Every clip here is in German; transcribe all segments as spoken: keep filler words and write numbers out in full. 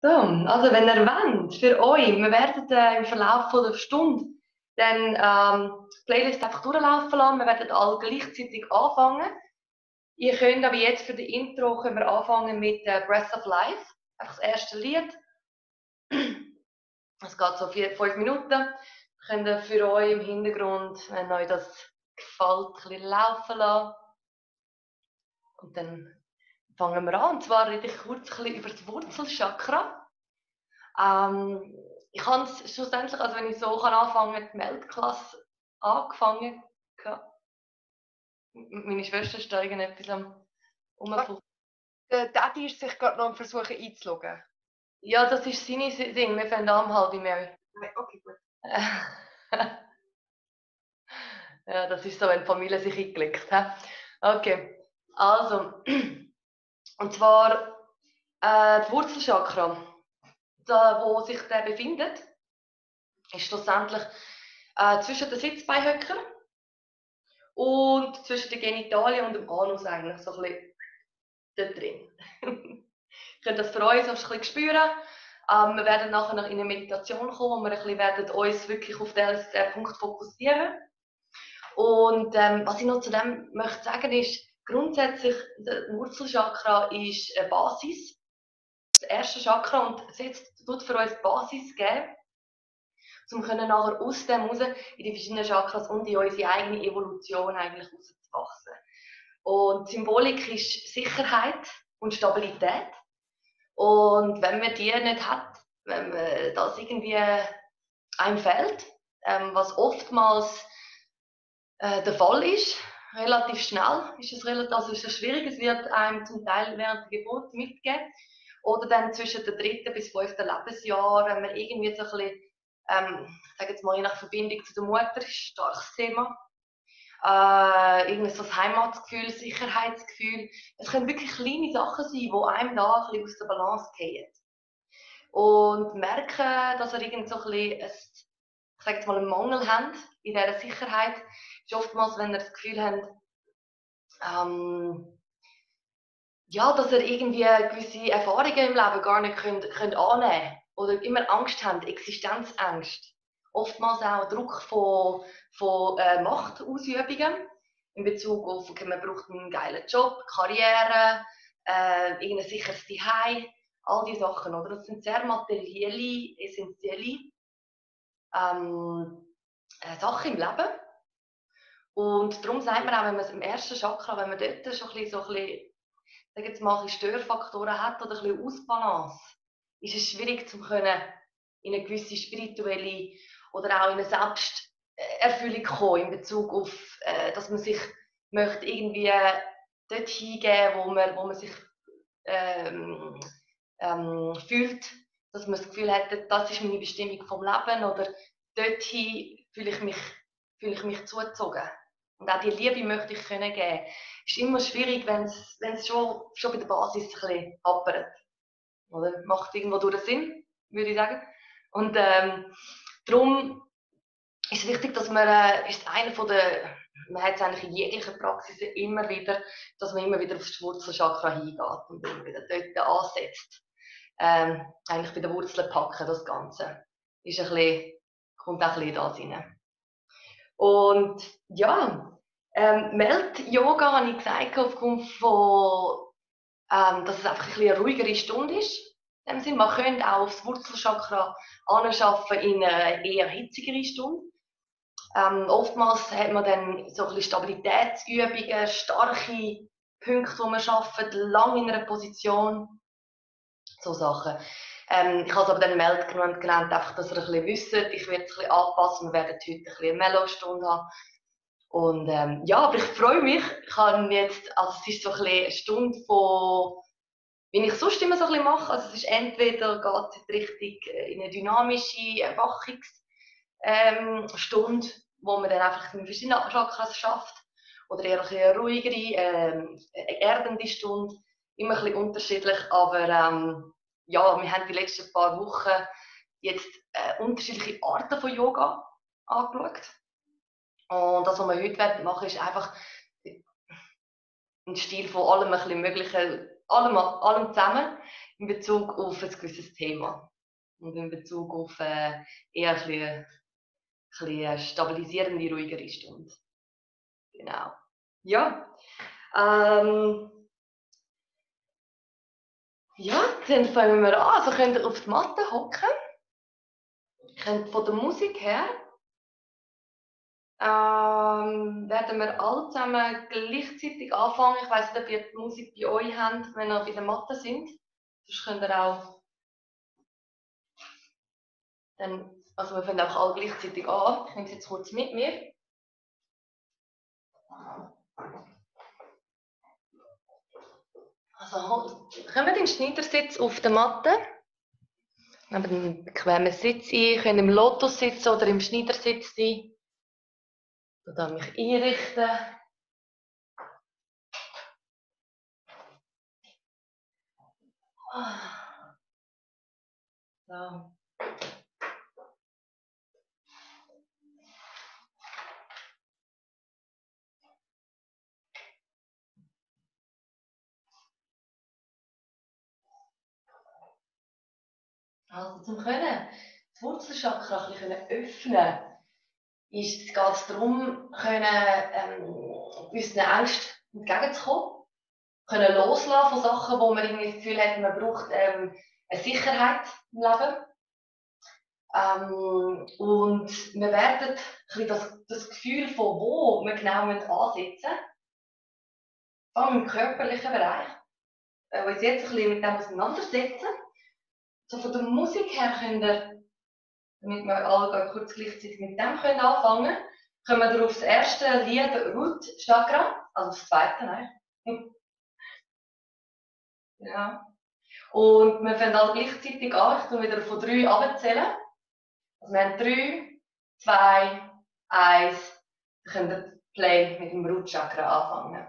So, also wenn ihr wollt, für euch, wir werden äh, im Verlauf von der Stunde dann ähm, die Playlist einfach durchlaufen lassen. Wir werden alle gleichzeitig anfangen. Ihr könnt aber jetzt für die Intro können wir anfangen mit äh, Breath of Life, einfach das erste Lied. Es geht so vier, fünf Minuten. Könnt ihr für euch im Hintergrund, wenn euch das gefällt, ein bisschen laufen lassen. Und dann fangen wir an. Und zwar rede ich kurz ein bisschen über das Wurzelchakra. Ähm, ich habe es schlussendlich, also wenn ich so kann anfangen, die Meldklasse angefangen. Meine Schwester ist da irgendetwas am Umfuchen. Der Daddy ist sich gerade noch am Versuchen einzuloggen. Ja, das ist seine Ding. Wir fangen an um halb Mary. Okay, gut. Ja, das ist so, wenn die Familie sich eingelegt hat. Okay, also, und zwar äh, das Wurzelchakra, da wo sich der befindet, ist schlussendlich äh, zwischen den Sitzbeinhöckern und zwischen den Genitalien und dem Anus eigentlich so ein bisschen dort drin. Ihr könnt das für uns ein bisschen spüren. Ähm, wir werden nachher noch in eine Meditation kommen, wo wir ein bisschen werden uns wirklich auf den, den Punkt fokussieren. Und ähm, was ich noch zu dem möchte sagen ist, grundsätzlich, das Wurzelchakra ist eine Basis, das erste Chakra, und es jetzt tut für uns die Basis geben, um können nachher aus dem raus in die verschiedenen Chakras und in unsere eigene Evolution eigentlich rauszuwachsen. Und die Symbolik ist Sicherheit und Stabilität. Und wenn man die nicht hat, wenn man das irgendwie einem fehlt, ähm, was oftmals äh, der Fall ist, relativ schnell ist es relativ, also ist es schwierig, es wird einem zum Teil während der Geburt mitgegeben oder dann zwischen dem dritten bis fünften Lebensjahr, wenn man irgendwie so ein bisschen, ähm, ich sage jetzt mal, je nach Verbindung zu der Mutter, ist ein starkes Thema. Äh, irgendwie so das Heimatsgefühl, Sicherheitsgefühl. Es können wirklich kleine Sachen sein, die einem da ein bisschen aus der Balance fallen. Und merken, dass er irgend so ein bisschen, ein, ich sage jetzt mal, einen Mangel hat in dieser Sicherheit, ist oftmals, wenn ihr das Gefühl habt, ähm, ja, dass ihr irgendwie gewisse Erfahrungen im Leben gar nicht könnt, könnt annehmen könnt oder immer Angst habt, Existenzängste. Oftmals auch Druck von, von äh, Machtausübungen in Bezug auf, okay, man braucht einen geilen Job, Karriere, äh, irgendein sicheres Zuhause, all diese Sachen. Oder? Das sind sehr materielle, essentielle ähm, äh, Sachen im Leben. Und darum sagt man auch, wenn man es im ersten Chakra, wenn man dort schon ein bisschen, so ein bisschen, sag jetzt mal, ein bisschen Störfaktoren hat oder ein bisschen Ausbalance, ist es schwierig, zu können in eine gewisse spirituelle oder auch in eine Selbsterfüllung kommen in Bezug auf, äh, dass man sich möchte irgendwie dort hingeben, wo man, wo man sich ähm, ähm, fühlt, dass man das Gefühl hat, das ist meine Bestimmung vom Leben oder dorthin fühle ich mich, fühle ich mich zugezogen. Und auch die Liebe möchte ich können geben. Es ist immer schwierig, wenn es schon, schon bei der Basis ein bisschen happert. Oder? Macht irgendwo durch den Sinn, würde ich sagen. Und ähm, darum ist es wichtig, dass man, äh, ist einer von der, man hat es eigentlich in jeglichen Praxisen immer wieder, dass man immer wieder auf das Wurzelchakra hingeht und immer wieder dort ansetzt. Ähm, eigentlich bei den Wurzeln packen, das Ganze. Ist ein bisschen, kommt auch ein bisschen da rein. Und ja, ähm, Melt-Yoga habe ich gesagt, aufgrund von, ähm, dass es einfach ein bisschen eine ruhigere Stunde ist. In dem Sinne, man könnte auch aufs Wurzelchakra anschaffen in eine eher hitzigere Stunde. Ähm, oftmals hat man dann so ein bisschen Stabilitätsübungen, starke Punkte, die man schafft, lang in einer Position. So Sachen. Ähm, ich habe es aber dann Meld gelernt, einfach, dass ihr ein bisschen wisst, ich werde es ein bisschen anpassen, wir werden heute ein bisschen eine Mellow-Stunde haben. Und ähm, ja, aber ich freue mich, ich habe jetzt, also es ist so ein bisschen eine Stunde von, wie ich sonst immer so ein bisschen mache, also es ist entweder geht es Richtung in eine dynamische Erwachungsstunde, ähm, wo man dann einfach mit verschiedenen Chakras schafft, oder eher eine ruhigere, ähm, erdende Stunde, immer ein bisschen unterschiedlich, aber ähm, ja, wir haben die letzten paar Wochen jetzt äh, unterschiedliche Arten von Yoga angeschaut. Und das, was wir heute machen, ist einfach ein Stil von allem ein bisschen Möglichen, allem, allem zusammen. in Bezug auf ein gewisses Thema. Und in Bezug auf äh, eher ein bisschen, ein bisschen stabilisierende, ruhigere Stunde. Genau. Ja. Ähm, ja, dann fangen wir an. Also könnt ihr auf die Matte hocken. Könnt von der Musik her ähm, werden wir alle zusammen gleichzeitig anfangen. Ich weiss nicht, ob ihr die Musik bei euch habt, wenn ihr bei der Matte sind. Sonst könnt ihr auch dann, also wir fangen einfach alle gleichzeitig an. Ich nehme es jetzt kurz mit mir. Also kommt in den Schneidersitz auf der Matte. Nehmt einen bequemen Sitz ein. Ihr könnt im Lotus sitzen oder im Schneidersitz sein. Ich kann mich einrichten. So. Also zum können das Wurzelchakra ein bisschen öffnen, ist, geht es darum, können, ähm, unseren Ängsten entgegenzukommen, können loslassen von Sachen, wo man irgendwie das Gefühl hat, man braucht ähm, eine Sicherheit im Leben. Ähm, und wir werden ein bisschen das, das Gefühl von wo wir genau ansetzen müssen, vor allem im körperlichen Bereich, äh, uns jetzt ein bisschen mit dem auseinandersetzen. So von der Musik her könnt ihr, damit wir alle kurz gleichzeitig mit dem können anfangen können, kommen wir auf das erste Lied Root Chakra, also das zweite, nein. Ja. Und wir fangen alle gleichzeitig an, ich tue wieder von drei abzählen. Also wir haben drei, zwei, eins, dann könnt ihr Play mit dem Root Chakra anfangen.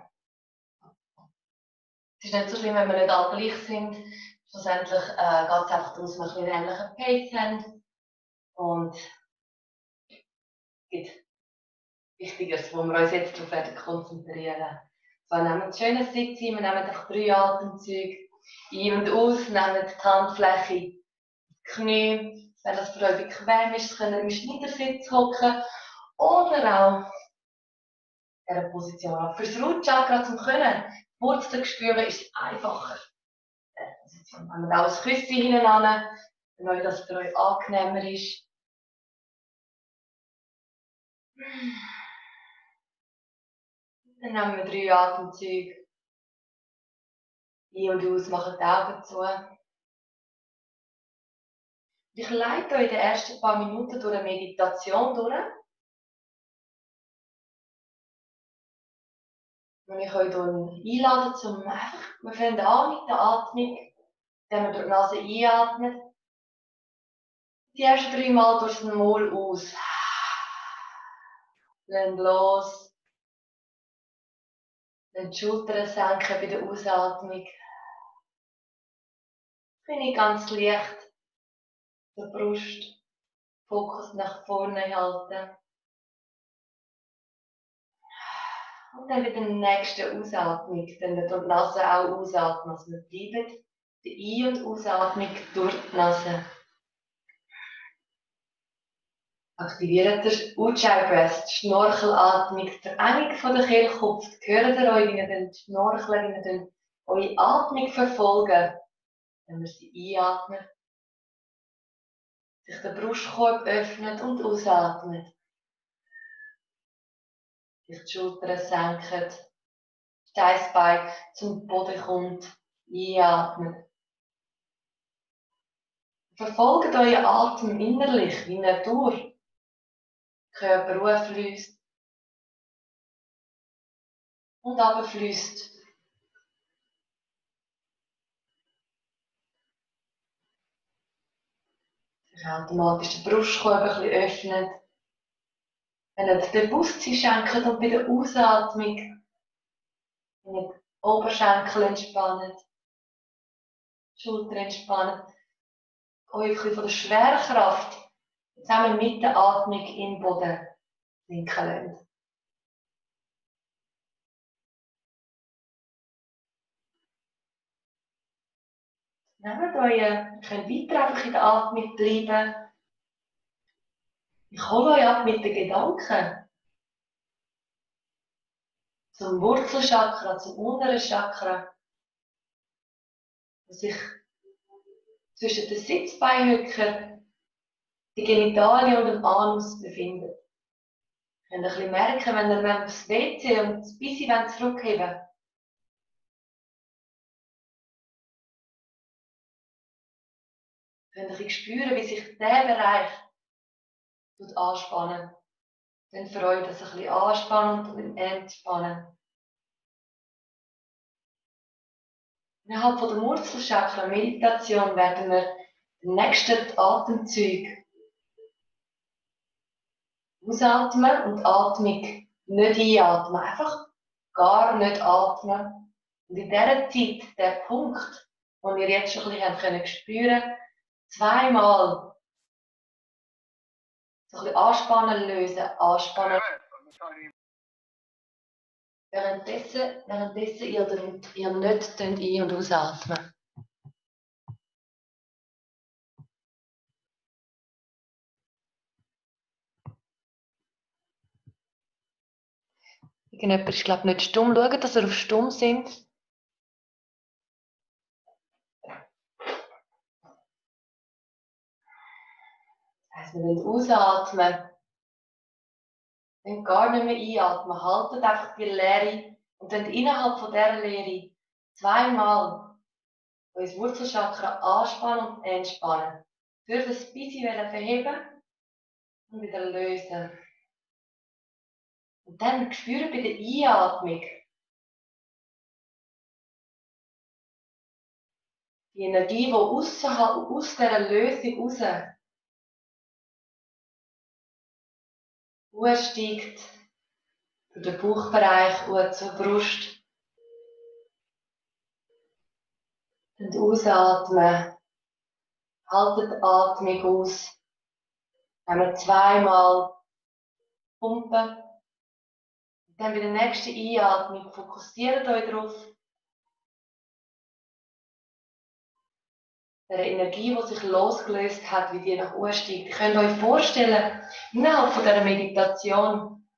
Es ist nicht so schlimm, wenn wir nicht alle gleich sind. Schlussendlich äh, geht es einfach darum, dass wir einen ähnlichen Pace haben. Und es gibt Wichtigeres, wo wir uns jetzt darauf werden konzentrieren. So, wir nehmen einen schönen Sitz ein, wir nehmen einfach drei Atemzüge ein und aus, nehmen die Handfläche, die Knie, wenn das für euch bequem ist, können wir im Schneidersitz hocken oder auch in dieser Position. Für das Root-Chakra zum Können, die Wurzeln spüren, ist es einfacher. Position. Wenn wir auch ein Küsschen hinten an, wenn euch das für euch angenehmer ist. Dann nehmen wir drei Atemzüge. Ein und aus, machen die Augen zu. Ich leite euch in den ersten paar Minuten durch eine Meditation durch. Und ich euch einladen, zum einfach, wir fangen an mit der Atmung, indem wir durch die Nase einatmen. Die ersten drei Mal durch den Maul aus. Lassen los. Dann die Schultern senken bei der Ausatmung. Bin ich ganz leicht. Der Brust, Fokus nach vorne halten. Und dann mit der nächsten Ausatmung, dann wir durch die Nase auch ausatmen. Also wir bleiben die Ein- und Ausatmung durch die Nase. Aktiviert den Ujjayi Breath, die Schnorchelatmung, die Verengung von der Kehlkopf. Hört ihr euch, wie ihr den Schnorcheln, wie ihr eure Atmung verfolgen, wenn wir sie einatmen. Sich der Brustkorb öffnet und ausatmet. Sich die Schultern senken. Steißbein zum Boden kommt. Einatmen. Verfolgt euren Atem innerlich, wie er durch den Körper hochfließt und runterfließt. Sich automatisch den Brustkorb ein bisschen öffnet. Wenn ihr den Bewusstsein schenkt und bei der Ausatmung wenn ihr die Oberschenkel entspannt, die Schulter entspannt, euch ein bisschen von der Schwerkraft zusammen mit der Atmung in den Boden sinken lasst. Nehmt euch, ihr könnt weiter einfach in der Atmung bleiben. Ich hole euch ab mit den Gedanken zum Wurzelchakra, zum unteren Chakra, das sich zwischen den Sitzbeinhöckern, die Genitalien und dem Anus befindet. Ihr könnt ein bisschen merken, wenn ihr aufs W C und das Bissi zurückheben wollt. Ihr könnt ein bisschen spüren, wie sich dieser Bereich anspannen. Dann für euch das ein bisschen anspannen und entspannen. Innerhalb von der Wurzelchakra-Meditation werden wir den nächsten Atemzug ausatmen und Atmung nicht einatmen. Einfach gar nicht atmen. Und in dieser Zeit, der Punkt, den wir jetzt schon ein bisschen spüren können, zweimal so ein bisschen anspannen, lösen, anspannen. Währenddessen, währenddessen ihr, den, ihr nicht ein- und ausatmen. Irgendjemand ist, glaube ich, nicht stumm. Schaut, dass ihr auf stumm sind. Das heisst, wir wollen ausatmen. Wenn gar nicht mehr einatmen, haltet einfach die Leere und dann innerhalb von dieser Leere zweimal unser Wurzelchakra anspannen und entspannen. Durch das bisschen verheben und wieder lösen. Und dann spüren bei der Einatmung die Energie, die aus, aus dieser Lösung raus steigt, durch den Bauchbereich und zur Brust. Und ausatmen. Haltet die Atmung aus. Wenn wir zweimal pumpen. Und dann bei der nächsten Einatmung fokussiert euch darauf. Der Energie, die sich losgelöst hat, wie die nach oben steigt. Ihr könnt euch vorstellen, innerhalb von dieser Meditation,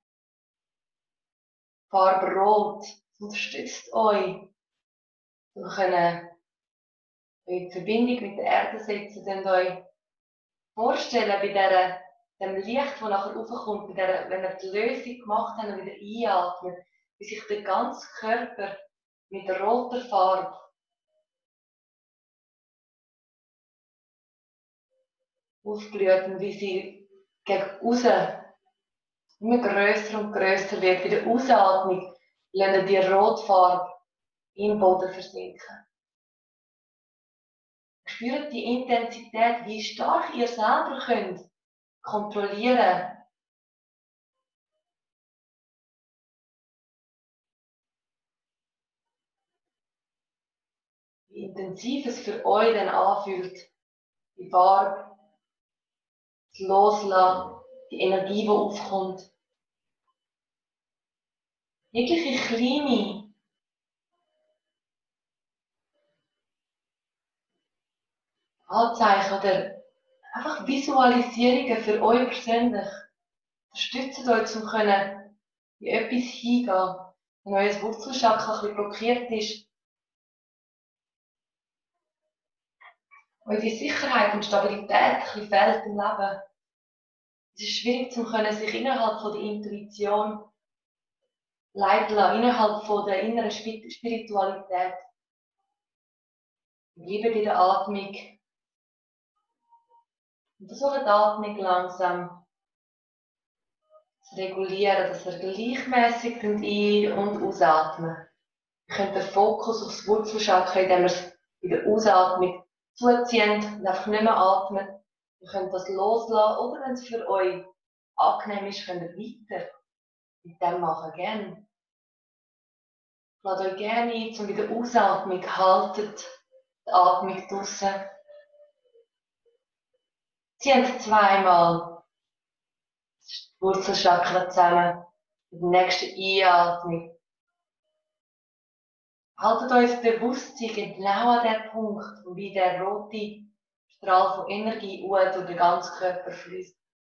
Farbe Rot, unterstützt euch. Ihr könnt in Verbindung mit der Erde setzen und euch vorstellen, bei dieser, dem Licht, das nachher raufkommt, bei dieser, wenn wir die Lösung gemacht haben und wieder einatmen, wie sich der ganze Körper mit roter Farbe aufblüht und wie sie gegen außen immer grösser und grösser wird. Bei der Ausatmung lernen die Rotfarbe im Boden versinken. Spürt die Intensität, wie stark ihr selber könnt kontrollieren. Wie intensiv es für euch dann anfühlt. Die Farbe, das Loslassen, die Energie, die aufkommt. Jegliche kleine Anzeichen oder einfach Visualisierungen für euch persönlich unterstützen euch, um können in etwas hingehen. Wenn euer Wurzelchakra ein bisschen blockiert ist, eure Sicherheit und Stabilität ein bisschen fehlt im Leben. Es ist schwierig, zu können, sich innerhalb von der Intuition leiten lassen, innerhalb von der inneren Spiritualität. Bleibt in der Atmung. Und versucht die Atmung langsam zu regulieren, dass ihr gleichmäßig ein- und ausatmen. Ihr könnt den Fokus aufs Wurzelchakra, indem ihr es bei der Ausatmung zuzieht und einfach nicht mehr atmet. Ihr könnt das loslassen oder wenn es für euch angenehm ist, könnt ihr weiter mit dem machen. Gerne. Lasst euch gerne ein, um bei der Ausatmung haltet die Atmung draussen. Zieht zweimal das Wurzelchakra zusammen. Mit der nächsten Einatmung Haltet uns bewusst, sie genau an dem Punkt, wo wie der rote Strahl von Energie durch den ganzen Körper fließt.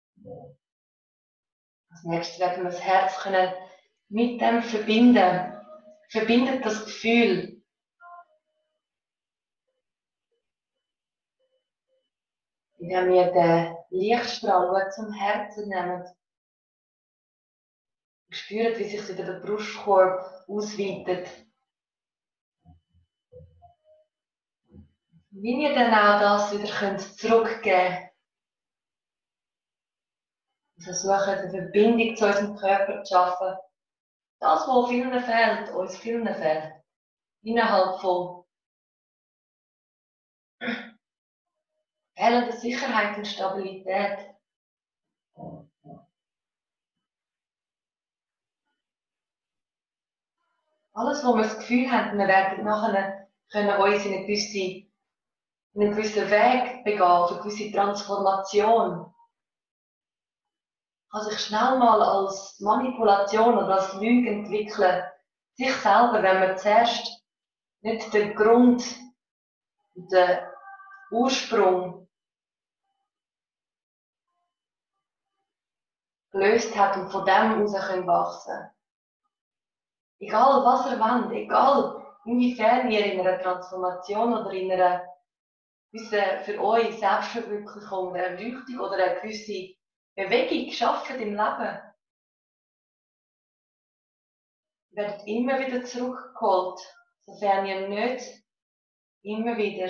Als nächstes werden wir das Herz können mit dem verbinden. Verbindet das Gefühl. Indem wir den Lichtstrahl zum Herzen nehmen. Und spürt, wie sich wieder der Brustkorb ausweitet. Wie wir dann auch das wieder zurückgeben können. Wir versuchen, eine Verbindung zu unserem Körper zu schaffen. Das, was vielen fehlt, uns vielen fehlt. Innerhalb von fehlender Sicherheit und Stabilität. Alles, wo wir das Gefühl haben, wir werden nachher können uns in, eine gewisse, in einen gewissen Weg begeben, auf eine gewisse Transformation, kann sich schnell mal als Manipulation oder als Lüge entwickeln. Sich selber, wenn man zuerst nicht den Grund, den Ursprung gelöst hat und von dem heraus wachsen können. Egal was ihr wollt, egal inwiefern ihr in einer Transformation oder in einer gewisse für euch Selbstverwirklichung, eine Erleuchtung oder eine gewisse Bewegung schaffen im Leben, ihr werdet immer wieder zurückgeholt, sofern ihr nicht immer wieder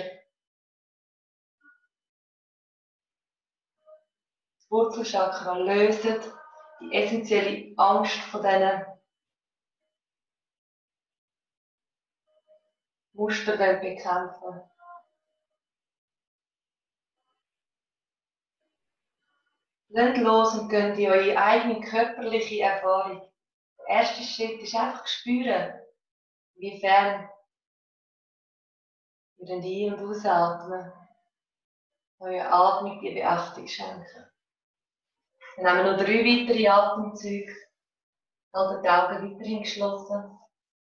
das Wurzelchakra löst, die essentielle Angst von diesen Mustern bekämpfen. Lasst los und geht in eure eigene körperliche Erfahrung. Der erste Schritt ist einfach spüren, inwiefern ihr den Ein- und Ausatmen eure Atmung die Beachtung schenken. Dann nehmen wir noch drei weitere Atemzüge. Haltet die Augen weiterhin geschlossen.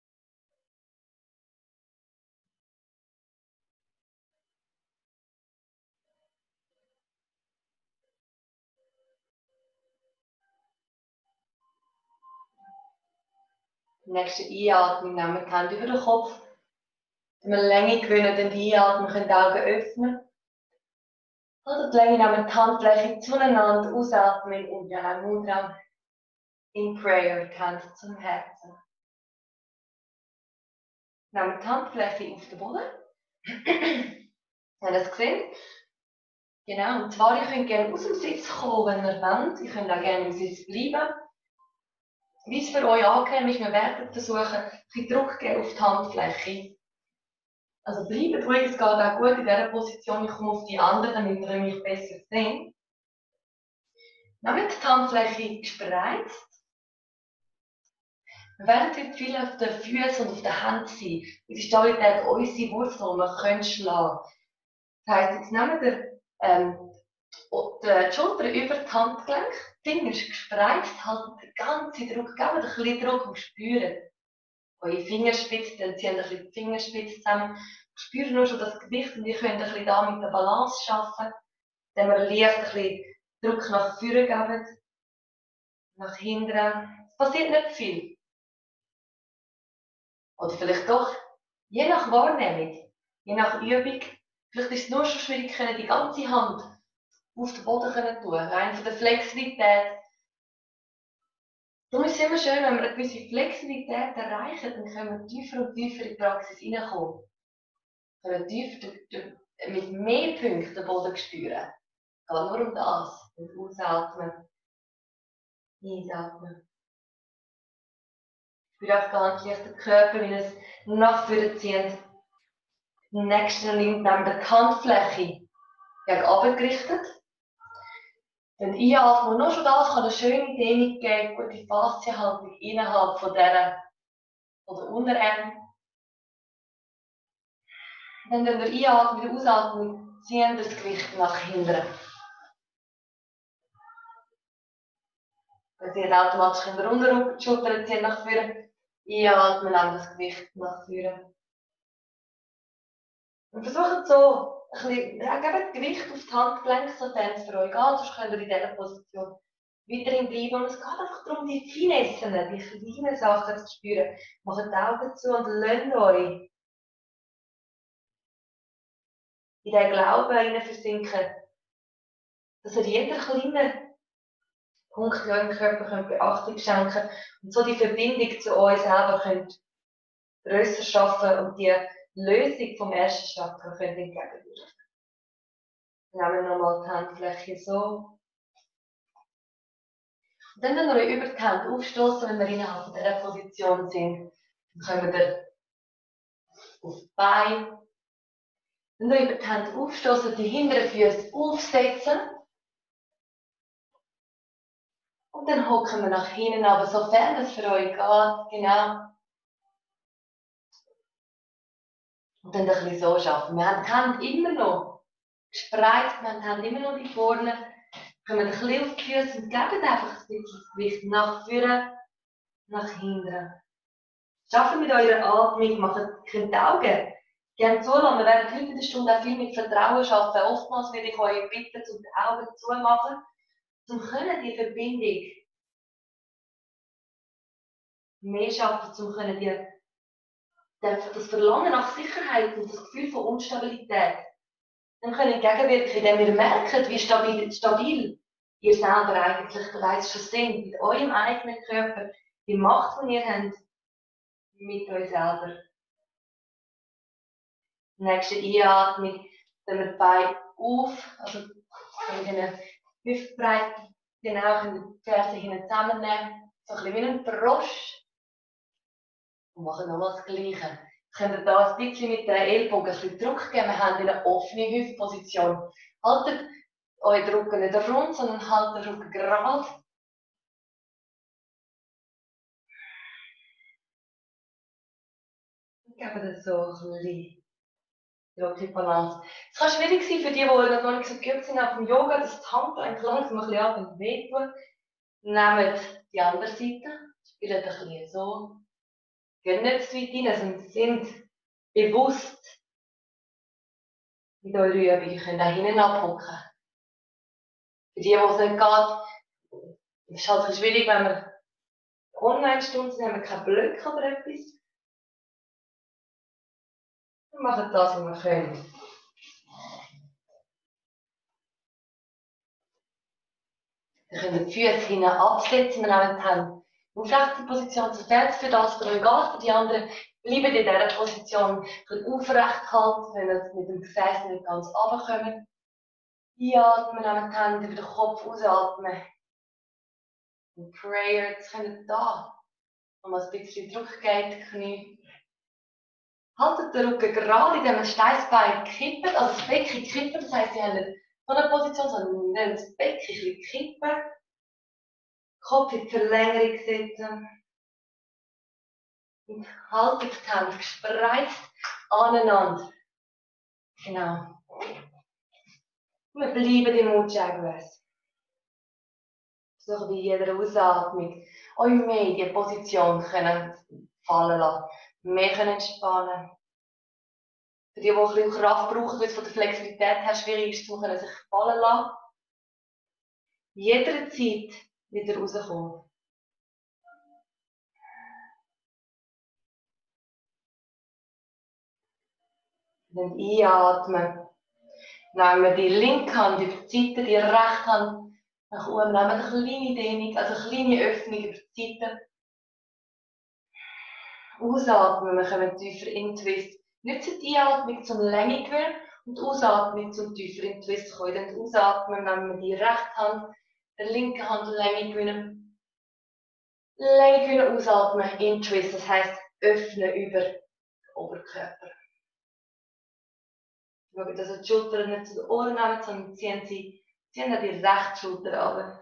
Im nächsten Einatmen nehmen wir die Hände über den Kopf. Wenn wir Länge gewinnen, dann einatmen, können die Augen öffnen. Haltet die Länge, nehmen die Handfläche zueinander, ausatmen und ja, Mudra in Prayer, die Hände zum Herzen. Nehmen die Handfläche auf den Boden. Habt ihr das gesehen? Genau, und zwar, ihr könnt gerne aus dem Sitz kommen, wenn ihr wollt. Ihr könnt auch gerne im Sitz bleiben. Wie es für euch angenehm ist, wir werden versuchen, ein bisschen Druck zu geben auf die Handfläche. Also bleibt ruhig, es geht auch gut in dieser Position. Ich komme auf die andere, damit ihr mich besser seht. Nehmt die Handfläche gespreizt. Wir werden heute viel auf den Füßen und auf den Händen sein. Das ist Stabilität unsere Wurzel, die wir können schlagen. Das heisst, jetzt nehmt ihr ähm, die Schulter über die Handgelenk, die Finger gespreizt, haltet den ganzen Druck, gebt ein bisschen Druck und spürt. Eure Fingerspitze, dann zieht ein bisschen die Fingerspitze zusammen. Spürt nur schon das Gewicht und ihr könnt ein bisschen da mit der Balance arbeiten, indem wir leicht ein bisschen Druck nach vorne geben, nach hinten. Es passiert nicht viel. Oder vielleicht doch, je nach Wahrnehmung, je nach Übung. Vielleicht ist es nur schon schwierig, die ganze Hand auf den Boden zu tun, rein von der Flexibilität. Darum ist es immer schön, wenn wir eine gewisse Flexibilität erreichen, dann können wir tiefer und tiefer in die Praxis hineinkommen. Wir können tiefer mit mehr Punkten den Boden spüren. Es geht nur um das. Und ausatmen, einsatmen. Spürt auch ganz leicht den Körper, wie es nach vorne zieht. Im nächsten nimmt dann die Handfläche gegen oben gerichtet. Dann einatmen. Nur schon das kann eine schöne Dehnung geben, gute Faszienhaltung innerhalb von dieser, von der Unterarm. Dann wenn wir einatmen, wieder ausatmen, ziehen wir das Gewicht nach hinten. Dann ziehen automatisch in der Unterschulter, ziehen nach vorne. Einatmen, nehmen das Gewicht nach vorne. Und versucht so ein bisschen, ja, gebt Gewicht auf die Handgelenke, sofern es für euch geht, sonst könnt ihr in dieser Position weiterhin bleiben. Und es geht einfach darum, die Finessen, die kleinen Sachen zu spüren. Macht die Augen zu und lasst euch in den Glauben hinein versinken, dass ihr jeder kleinen Punkt in eurem Körper könnt Beachtung schenken könnt und so die Verbindung zu euch selber könnt grösser schaffen und die Lösung vom ersten Chakra könnt entgegenwirken. Nehmen wir nochmal die Handfläche so. Und dann, wenn wir euch über die Hand aufstoßen, wenn wir innerhalb dieser Position sind, dann kommen wir auf die Beine. Wenn wir über die Hand aufstoßen, die hinteren Füße aufsetzen. Und dann hocken wir nach hinten, aber sofern es für euch geht, genau. Und dann ein bisschen so schaffen. Wir haben die Hand immer noch gespreizt, wir haben die Hand immer noch die vorne. Kommen ein bisschen auf die Füße und geben einfach ein bisschen das Gewicht nach vorne, nach hinten. Schaffen mit eurer Atmung, macht die Augen gerne zulassen. Wir werden heute in der Stunde auch viel mit Vertrauen arbeiten. Oftmals würde ich euch bitten, um die Augen zumachen, um die Verbindung mehr schaffen, um die, das Verlangen nach Sicherheit und das Gefühl von Unstabilität dann können entgegenwirken, indem ihr merkt, wie stabil, stabil ihr selber eigentlich bereits schon sind, mit eurem eigenen Körper, die Macht, die ihr habt, mit euch selber. Nächste Einatmung, dann wir die Beine auf, also eine Hüftbreite, genau, die Ferse hinten zusammennehmen, so ein bisschen wie ein Frosch. Und machen nochmal das Gleiche. Könnt ihr da ein bisschen mit den Ellbogen ein bisschen Druck geben. Wir haben eine offene Hüftposition. Haltet euren Rücken nicht rund, sondern haltet den Rücken gerade. Und gebt das so ein bisschen die Balance. Es kann schwierig sein für die, die noch nicht so geübt sind auf dem Yoga, dass die Handgelenke langsam ein bisschen ab und wehtun. Nehmt die andere Seite, spielt ein bisschen so. Geht nicht zu weit rein, sondern sind bewusst mit eurer Übung. Ihr könnt auch hinten abhocken. Für die, wo es nicht geht, ist es halt ein bisschen schwierig, wenn wir Online-Stunden sind, haben wir keinen Blöcke oder etwas. Wir machen das, was wir können. Wir können die Füße hinten absetzen, wir nehmen die Hände aufrechte Position zur Pferd, für das für euch geht, für die anderen bleiben in dieser Position aufrecht halten, wenn wir mit dem Gefäß nicht ganz runterkommen. Einatmen, nehmen die Hände über den Kopf ausatmen. Und Prayer, jetzt könnt ihr da nochmal ein bisschen Druck geben, die Knie. Haltet den Rücken gerade, indem ihr das Steißbein kippt, also das Becken kippt, das heisst, ihr habt nicht so eine Position, sondern ihr das Becken ein bisschen kippen. Kopf in die Verlängerung setzen. Und haltet die Hände gespreizt aneinander. Genau. Und wir bleiben im Mutschaugeweis. Versuchen bei jeder Ausatmung euch mehr in diese Position können fallen lassen. Mehr können entspannen. Für die, die ein bisschen Kraft brauchen, weil es von der Flexibilität her schwierig ist, zu sich fallen lassen. Jederzeit wieder rauskommen. Und einatmen. Nehmen wir die linke Hand über die Seite, die rechte Hand nach oben. Nehmen wir eine kleine Dehnung, also eine kleine Öffnung über die Seite. Ausatmen, wir kommen tiefer in den Twist. Nützt die Einatmung zum Länge gewinnen und Ausatmung zum tiefer in den Twist kommen. Dann ausatmen, nehmen wir die rechte Hand, der linke Hand Länge gewinnen. Länge gewinnen, ausatmen in den Twist, das heisst öffnen über den Oberkörper. Schauen, dass ihr die Schultern nicht zu den Ohren nehmen, sondern ziehen sie ziehen die rechte Schulter runter.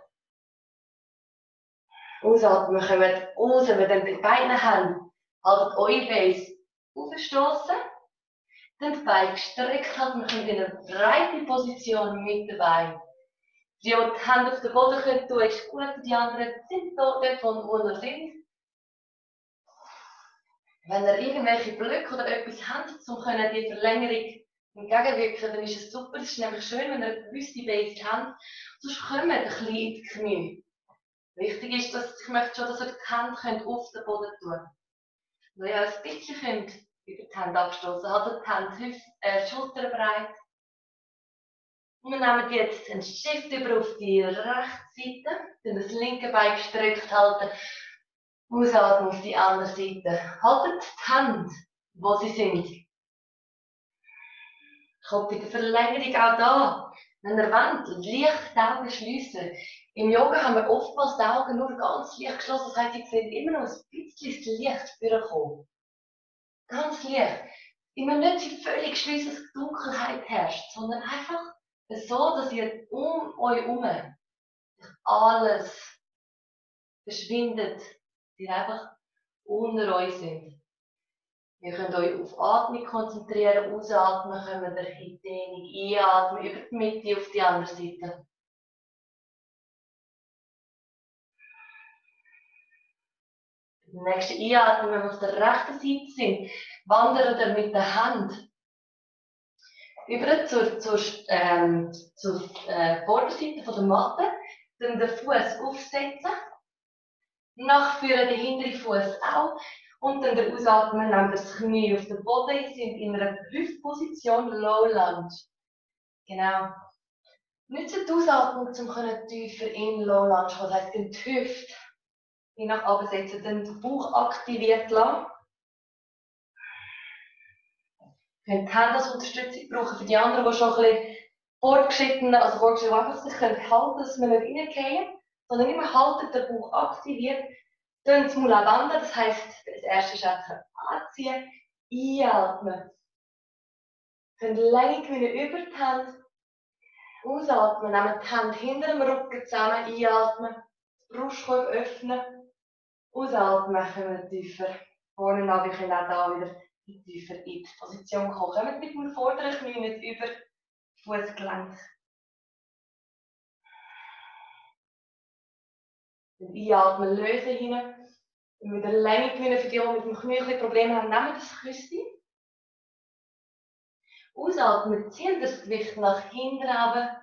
Ausatmen, wir kommen raus, wir dann die beiden Hände haltet eure Base aufstoßen, dann die Beine gestreckt halten, wir kommen in eine breite Position mit den Beinen. Die, die die Hände auf den Boden können tun, ist gut, die anderen sind dort, von wo ihr sind. Wenn ihr irgendwelche Blöcke oder etwas habt, um die Verlängerung entgegenwirken, dann ist es super. Es ist nämlich schön, wenn ihr eine gewisse Base habt. Sonst kommt ein bisschen in die Knie. Wichtig ist, dass ich möchte schon, dass ihr die Hände auf den Boden tun könnt. Weil ihr ein bisschen könnt über die Hände abstoßen. Haltet die Hände Hüft, äh, schulterbreit. Und wir nehmen jetzt einen Shift über auf die rechte Seite. Dann das linke Bein gestreckt halten. Ausatmen auf die andere Seite. Haltet die Hände, wo sie sind. Kommt in der Verlängerung auch da. Wenn ihr wollt, leicht die Augen schliessen. Im Yoga haben wir oftmals die Augen nur ganz leicht geschlossen. Das heisst, ihr seht immer noch ein bisschen das Licht vorkommen. Ganz leicht. Immer nicht so völlig schliessen, dass Dunkelheit herrscht, sondern einfach so, dass ihr um euch herum alles verschwindet, die einfach unter euch sind. Ihr könnt euch auf Atmung konzentrieren, ausatmen, kommt ihr in die Dehnung, einatmen, über die Mitte auf die andere Seite. Beim nächsten Einatmen, wenn wir auf der rechten Seite sind, wandert ihr mit der Hand über zur, zur, ähm, zur äh, Vorderseite von der Matte, dann den Fuß aufsetzen, nachführen den hinteren Fuß auch und dann der Ausatmen, nehmt das Knie auf den Boden, ihr sind in einer Hüftposition, Low Lunge. Genau. Nutzt die Ausatmung, um tiefer in Low Lunge zu kommen, das heisst, die Hüfte je nach oben setzen, den Bauch aktiviert lassen. Ihr könnt die Hände als Unterstützung brauchen für die anderen, die schon ein bisschen fortgeschritten, also fortgeschritten, die einfach sich können halten, dass wir nicht reingehen, sondern immer halten, den Bauch aktiviert. Dann das Maul wandern, das heisst, das erste Schritt anziehen, einatmen. Ihr könnt Länge gewinnen über die Hände, ausatmen, nehmen die Hände hinter dem Rücken zusammen, einatmen, Brustkorb öffnen, ausatmen, kommen wir tiefer vorne an, wir können auch da wieder tiefer in die Position kommen. Kommt mit dem vorderen Knie nicht über das Fußgelenk. Dann einatmen, lösen hinein. Und wieder Länge gewinnen für die, die mit dem Knie ein Probleme haben, nehmen das Küsschen. Ausatmen, ziehen das Gewicht nach hinten runter.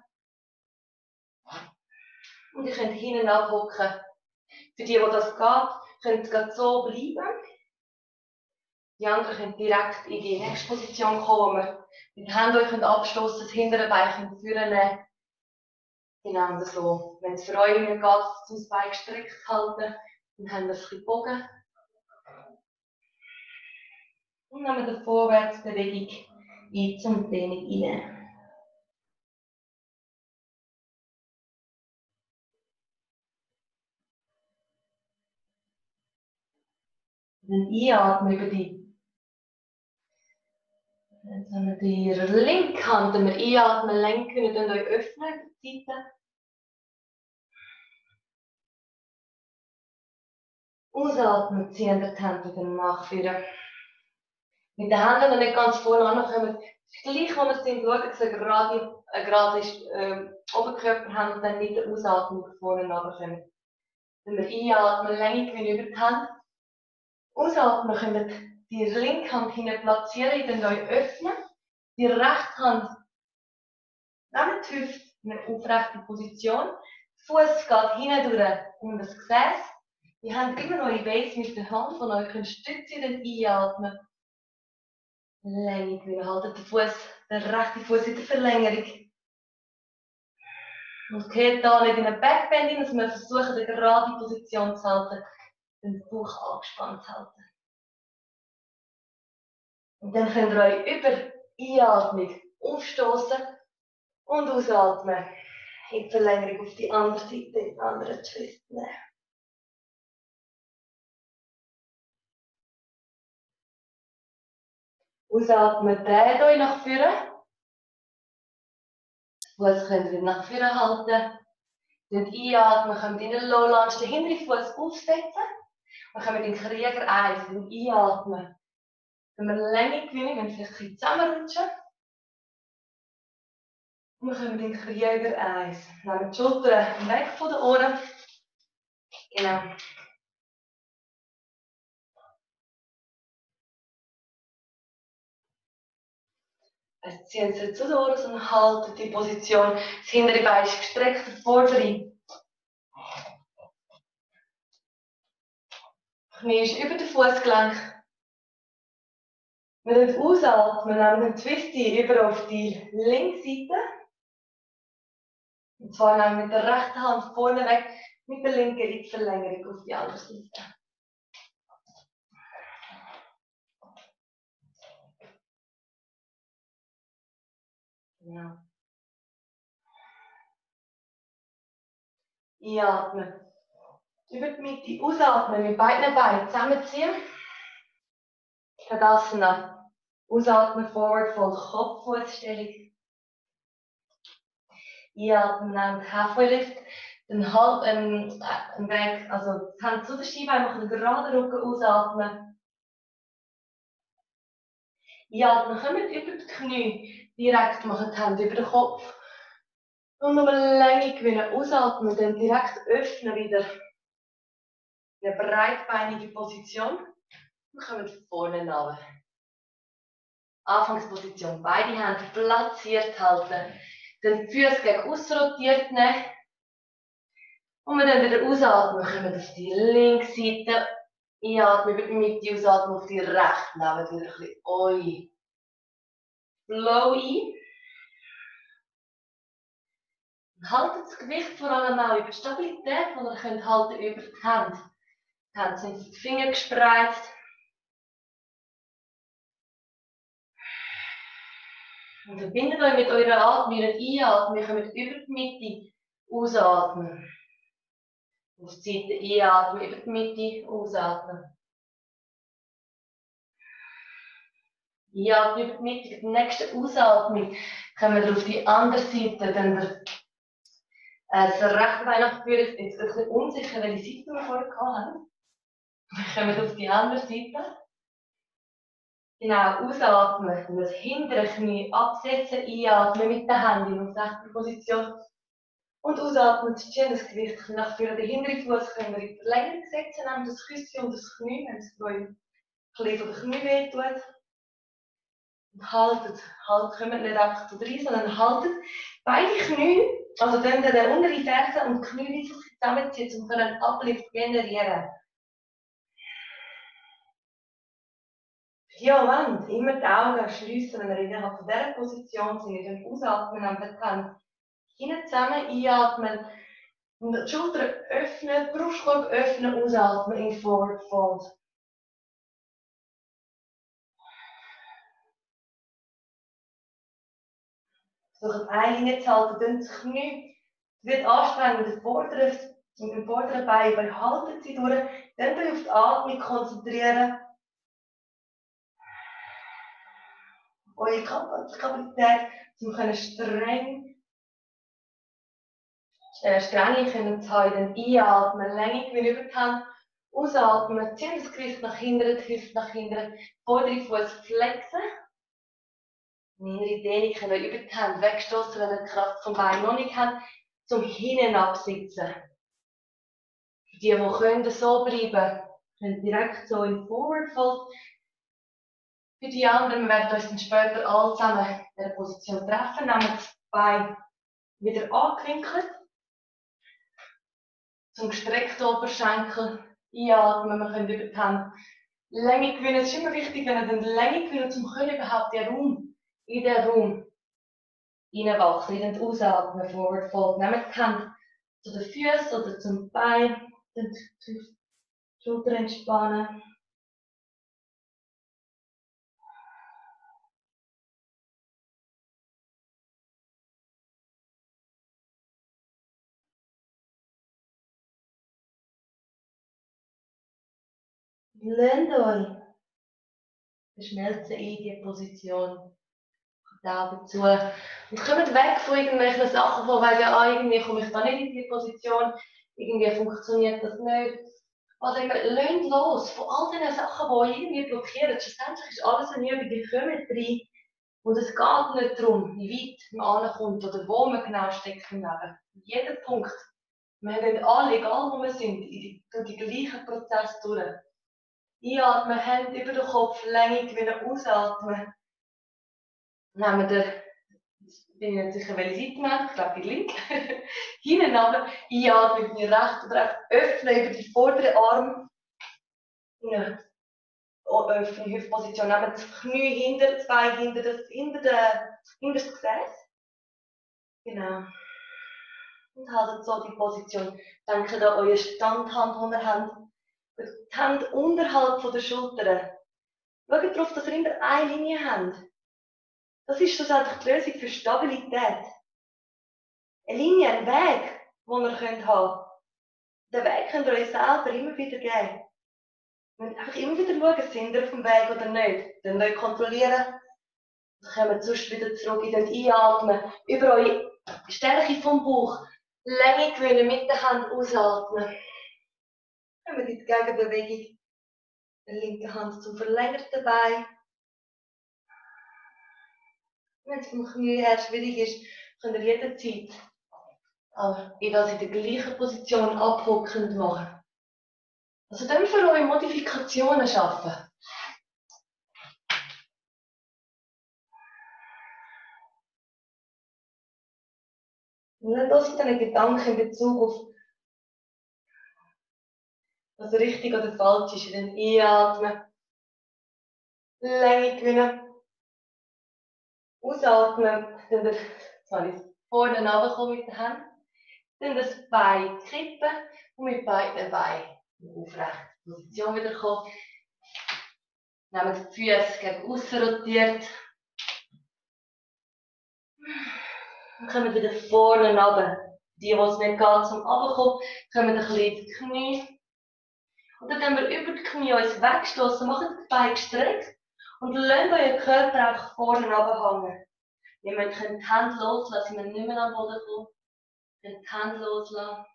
Und ihr könnt hinten abhocken. Für die, wo das geht, könnt ihr so bleiben. Die anderen können direkt in die nächste Position kommen. Mit den Händen euch abstoßen, das hintere Bein führen nehmen. Genau so. Wenn es für euch nicht geht, das Bein gestreckt halten, dann haben wir es ein bisschen gebogen. Und nehmen wir die Vorwärtsbewegung ein zum Dehnung rein. Dann einatmen über die. Jetzt haben wir die linke Hand, wenn wir einatmen, lenken können, dann euch öffnen, die Seite. Ausatmen, ziehen die Hände wieder nachführen. Mit den Händen noch nicht ganz vorne ankommen. Gleich, wo wir sind, schauen, dass wir gerade, äh, gerade äh, Oberkörper haben und dann mit der Ausatmung vorne runterkommen. Wenn wir einatmen, Länge gewinnen über die Hand. Ausatmen, können wir die linke Hand hinten platzieren, dann euch öffnen. Die rechte Hand neben die Hüfte in eine aufrechte Position. Der Fuß geht hinten durch um das Gesäß. Ihr habt immer noch eure Base mit der Hand von euch, könnt stützen, dann einatmen. Länge gewinnen, haltet den Fuß, der rechte Fuß in der Verlängerung. Und geht da nicht in eine Backbend hin, dass wir versuchen, eine gerade Position zu halten, den Bauch angespannt zu halten. Und dann könnt ihr euch über Einatmung aufstoßen und ausatmen. In die Verlängerung auf die andere Seite, in den anderen Twist nehmen. Ausatmen, dreht euch nach vorne. Fuß könnt ihr nach vorne halten. Dann einatmen, kommt in den Low Lunge, den hinteren Fuß aufsetzen. Und kommen in den Krieger eins. Dann einatmen. Wenn wir Länge gewinnen, wenn wir vielleicht ein bisschen zusammenrutschen. Und wir kommen in den Krieger eins. Nehmen die Schultern weg von den Ohren. Genau. Also ziehen Sie jetzt so durch und halten die Position. Das hintere Bein ist gestreckt, das vordere. Knie ist über den Fußgelenk. Wir nehmen ausatmen, nehmen den Twisty über auf die linke Seite. Und zwar nehmen wir mit der rechten Hand vorne weg, mit der linken in die Verlängerung auf die andere Seite. Ja. Einatmen. Über die Mitte ausatmen, mit beiden Beinen zusammenziehen. Tadasana. Ausatmen, Forward Fold, Kopffußstellung. Einatmen, nehmt Halfway Lift. Den halb, ähm, einen Weg, also die Hand zu der Schienbein, machen einen geraden Rücken, ausatmen. Einatmen, kommt über die Knie. Direkt machen die Hände über den Kopf. Und nur Länge gewinnen, ausatmen, dann direkt öffnen wieder. Eine breitbeinige Position. Und kommen vorne runter. Anfangsposition, beide Hände platziert halten. Den Füße gegen aussen rotiert nehmen. Und wir dann wieder ausatmen, kommen auf die linke Seite. Einatmen über die Mitte, ausatmen auf die rechte. Nehmen wieder ein bisschen Oi. Flow ein. Haltet das Gewicht vor allem auch über die Stabilität, die ihr könnt halten über die Hände. Die Hände sind die Finger gespreizt. Und verbindet euch mit eurer Atmung, einatmen, wir kommen über die Mitte, ausatmen. Auf die Seite einatmen, über die Mitte, ausatmen. Einatmen über die Mitte, die nächste Ausatmung kommen wir auf die andere Seite, dann der, äh, das rechte Bein nach vorne, jetzt ein bisschen unsicher, welche Seite wir vorher hatten. Wir kommen auf die andere Seite. Genau, ausatmen und das hintere Knie absetzen, einatmen mit den Händen in sechste Position. Und ausatmen, ziehen das Gewicht nach vorne. Den hinteren Fuß können wir in die Verlängerung setzen, nehmen das Küsschen und das Knie, wenn es bei euch ein bisschen von der Knie wehtut. Und haltet, haltet, kommt nicht einfach zu rein, sondern haltet beide Knie, also dann der untere Ferse und die Knie, wie sich zusammenziehen, um einen Uplift zu generieren. Ja, wenn immer die Augen schliessen, wenn ihr innerhalb von dieser Position sind, dann ausatmen, am Becken hinten zusammen, einatmen und die Schultern öffnen, Brustkorb öffnen, ausatmen in Forward Fold. Versucht eine Linie zu halten, dann das Knie. Es wird anstrengend, das vordere, mit dem vorderen Bein, weil halten sie durch, dann auf die Atmung konzentrieren. Eure Kapazität, um streng, äh, strenge können zu halten. Einatmen, Länge gewinnen über die Hand. Ausatmen, ziehen das Gewicht nach hinten, die Hüfte nach hinten, vordere Fuß flexen. Innere Dehnung können wir über die Hand wegstoßen, wenn ihr die Kraft vom Bein noch nicht habt, zum Hinten absitzen. Für die, die können, so bleiben, können direkt so in Forward Fold. Für die anderen, wir werden uns dann später alle zusammen in dieser Position treffen, nehmen das Bein wieder angewinkelt. Zum gestreckten Oberschenkel einatmen, wir können über die Hand Länge gewinnen. Es ist immer wichtig, wenn ihr dann Länge gewinnt, um können überhaupt den Raum, in den Raum reinwachsen, in den Ausatmen, Forward Fold. Nehmt die Hand zu den Füßen oder zum Bein, dann die Schulter entspannen. Lernt euch verschmelzen in die Position. Die Augen zu. Und kommt weg von irgendwelchen Sachen, von wegen, ah, irgendwie komme ich da nicht in die Position, irgendwie funktioniert das nicht. Also lernt los von all diesen Sachen, die euch irgendwie blockieren. Schlussendlich ist alles eine Übung, die kommen rein. Und es geht nicht darum, wie weit man ankommt oder wo man genau steckt im Leben. Jeder Punkt. Wir gehen alle, egal wo wir sind, in die, durch den gleichen Prozess durch. Einatmen, Hände über den Kopf, Länge gewinnen, ausatmen. Nehmen wir, ich bin nicht sicher, welche Seite wir haben, ich glaube die linke. Hinten aber einatmen mit der rechten oder recht öffnen über die vorderen Arme. Ja. Öffnen, Hüftposition. Nehmen das Knie hinter das Bein, hinter das, hinter der, hinter das Gesäß. Genau. Und haltet so die Position. Denkt an eure Standhand, die ihr habt. Die Hände unterhalb von der Schultern. Schaut darauf, dass ihr immer eine Linie habt. Das ist schlussendlich die Lösung für Stabilität. Eine Linie, ein Weg, den ihr könnt haben. Den Weg könnt ihr euch selber immer wieder geben. Ihr müsst einfach immer wieder schauen, sind ihr auf dem Weg oder nicht. Dann euch kontrollieren. Dann kommen wir sonst wieder zurück, in den Einatmen. Über eure Stärke vom Bauch. Länge gewinnen, mit der Hand ausatmen. Kommen wir in die Gegenbewegung. Die linke Hand zum verlängerten Bein. Wenn es vom Knie her schwierig ist, könnt ihr jederzeit aber in das in der gleichen Position abhockend machen. Also dann für eure Modifikationen schaffen. Und dann das sind dann Gedanken in Bezug auf was richtig oder falsch ist. Dann einatmen, Länge gewinnen, ausatmen, dann der, soll ich vorne runterkommen mit den Händen, dann das Bein kippen und mit beiden Beinen aufrecht in die Position wieder kommen. Nehmen die Füße gegen außen rotiert. Dann kommen wir wieder vorne runter. Die, die es nicht geht zum Runterkommen, kommen ein bisschen ins Knie. Und dann können wir über die Knie uns wegstoßen, machen die Beine gestreckt und lassen euren Körper auch vorne runterhängen. Ihr könnt die Hände loslassen, wenn ihr nicht mehr am Boden kommt. Ihr könnt die Hände loslassen.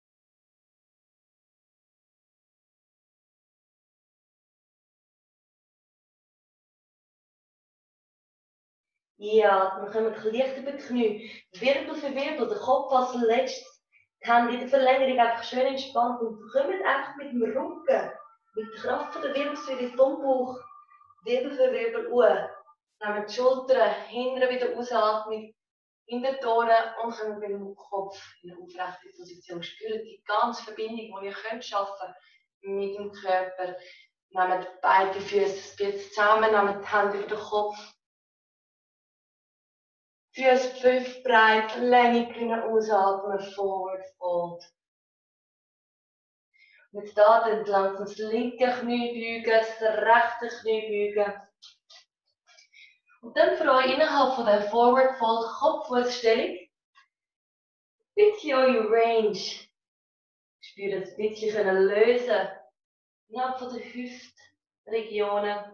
Einatmen, kommen wir leicht über die Knie. Wirbel für Wirbel, der Kopf als letztes. Die Hände in der Verlängerung einfach schön entspannt und kommt einfach mit dem Rücken, mit der Kraft der Wirbelsäule vom Bauch, Wirbel für Wirbel hoch. Nehmen die Schultern hinten wieder ausatmen, in den Toren und kommen mit dem Kopf in eine aufrechte Position. Spürt die ganze Verbindung, die ihr könnt schaffen mit dem Körper. Nehmt beide Füße ein bisschen zusammen, nehmt die Hände über den Kopf. Füße fünf breit, Länge können ausatmen, forward fold. Mit da dann langsam das linke Knie beugen, das rechte Knie beugen. Und dann für euch innerhalb von der Forward Fold Kopffußstellung ein bisschen eure Range. Spürt ein bisschen können lösen. Innerhalb von der Hüftregionen.